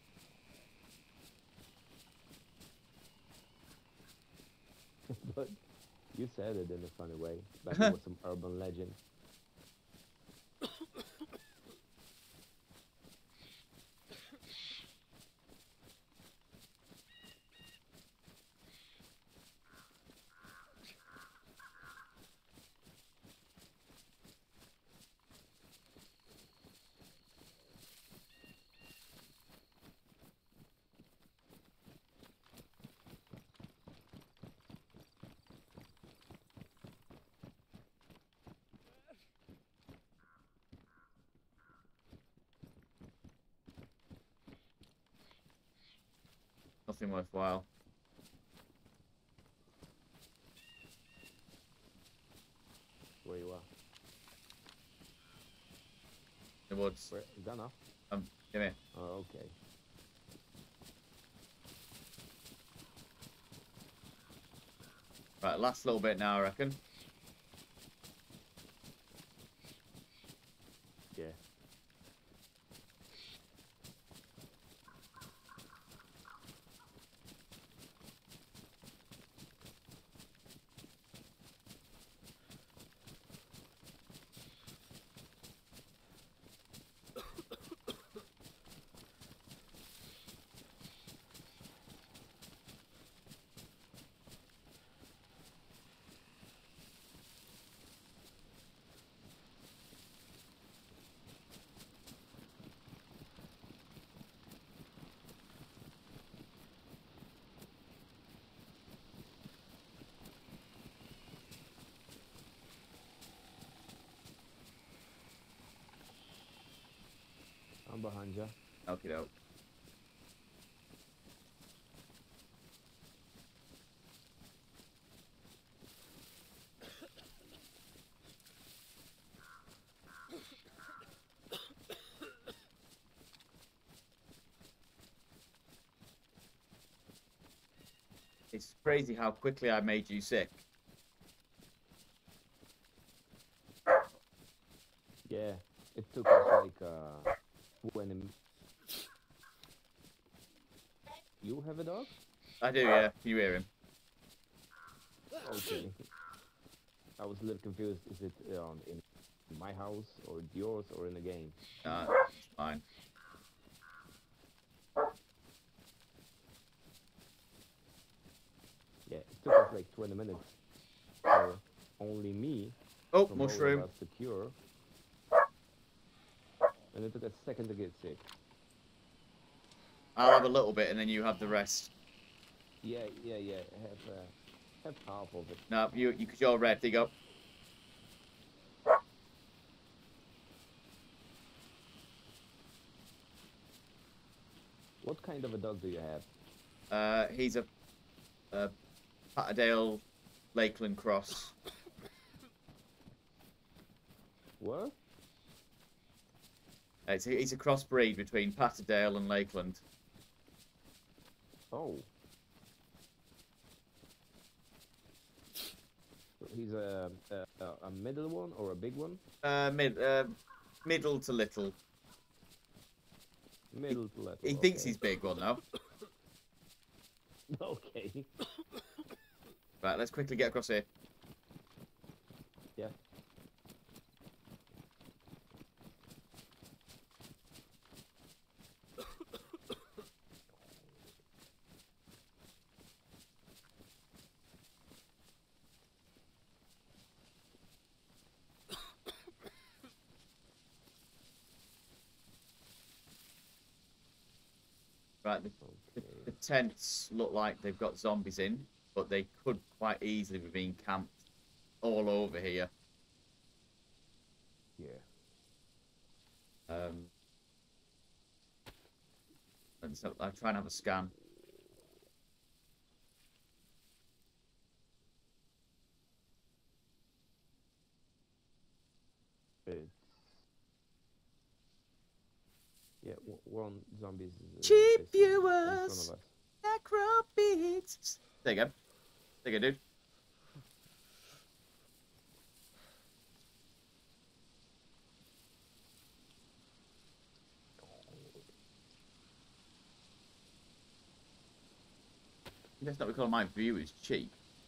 But you said it in a funny way, like it was some urban legend. Nothing worthwhile. Where you are? The woods. Where? Ghana? Come here. Oh, okay. Right, last little bit now, I reckon. Yeah. I'm behind you. Okie doke. It's crazy how quickly I made you sick. Yeah. It took us like 20. You have a dog? I do, yeah. You hear him? Okay. I was a little confused. Is it in my house or yours or in the game? It's fine. Yeah, it took us like 20 minutes for only me Oh, from all of mushroom. us to cure. And it took a second to get sick. I'll have a little bit and then you have the rest. Yeah. Have half of it. No, because you're red. There you go. What kind of a dog do you have? He's a Patterdale Lakeland cross. What? He's a crossbreed between Patterdale and Lakeland. Oh. So he's a middle one or a big one? Middle to little. Middle to little. He thinks he's big one now. Okay. Right, let's quickly get across here. Yeah. Right, the tents look like they've got zombies in, but they could quite easily be being camped all over here. Yeah. And so I'll try and have a scan. It's one zombies Cheap is in front of viewers. us. Necrobeats. There you go. There you go, dude. That's not because my view is cheap.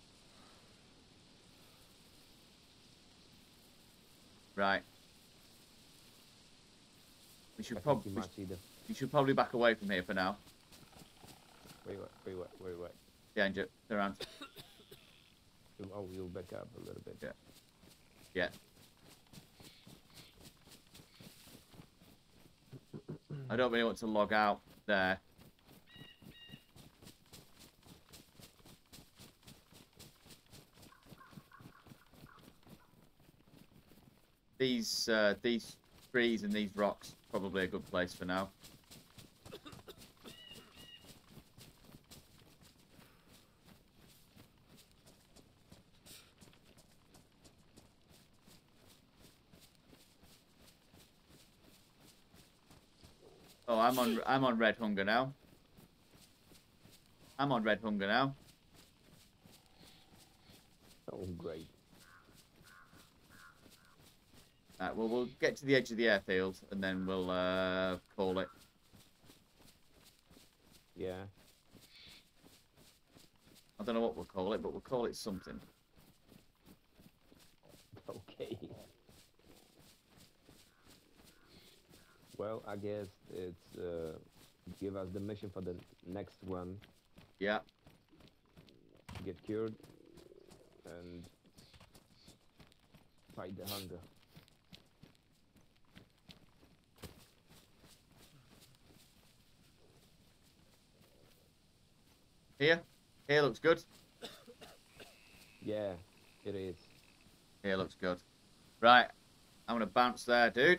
Right. We should probably back away from here for now. Wait. Yeah, Andrew, turn around. Oh, you'll back up a little bit. Yeah. I don't really want to log out there. These trees and these rocks probably a good place for now. Oh, I'm on red hunger now. I'm on red hunger now. Oh, great. Well, we'll get to the edge of the airfield and then we'll call it. Yeah. I don't know what we'll call it, but we'll call it something. Okay. Well, I guess it's give us the mission for the next one. Yeah. Get cured and fight the hunger. Here looks good. Yeah, it is. Here looks good. Right, I'm gonna bounce there, dude.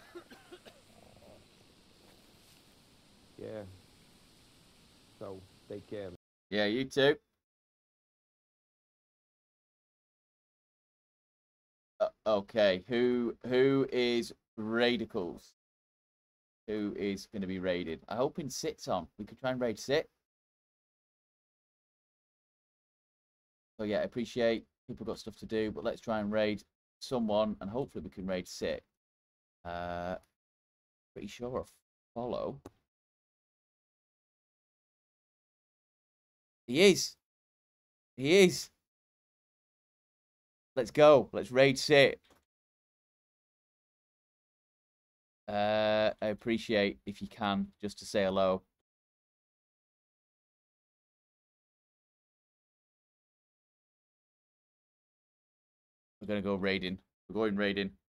Yeah. So take care. Yeah, you too. Okay, who is Radicals? Who is going to be raided? I hope in Sit's on. We could try and raid Sit. So yeah, I appreciate people got stuff to do, but let's try and raid someone, and hopefully we can raid Sit. Pretty sure I'll follow. He is. He is. Let's go. Let's raid Sit. I appreciate if you can just to say hello. We're gonna go raiding. We're going raiding.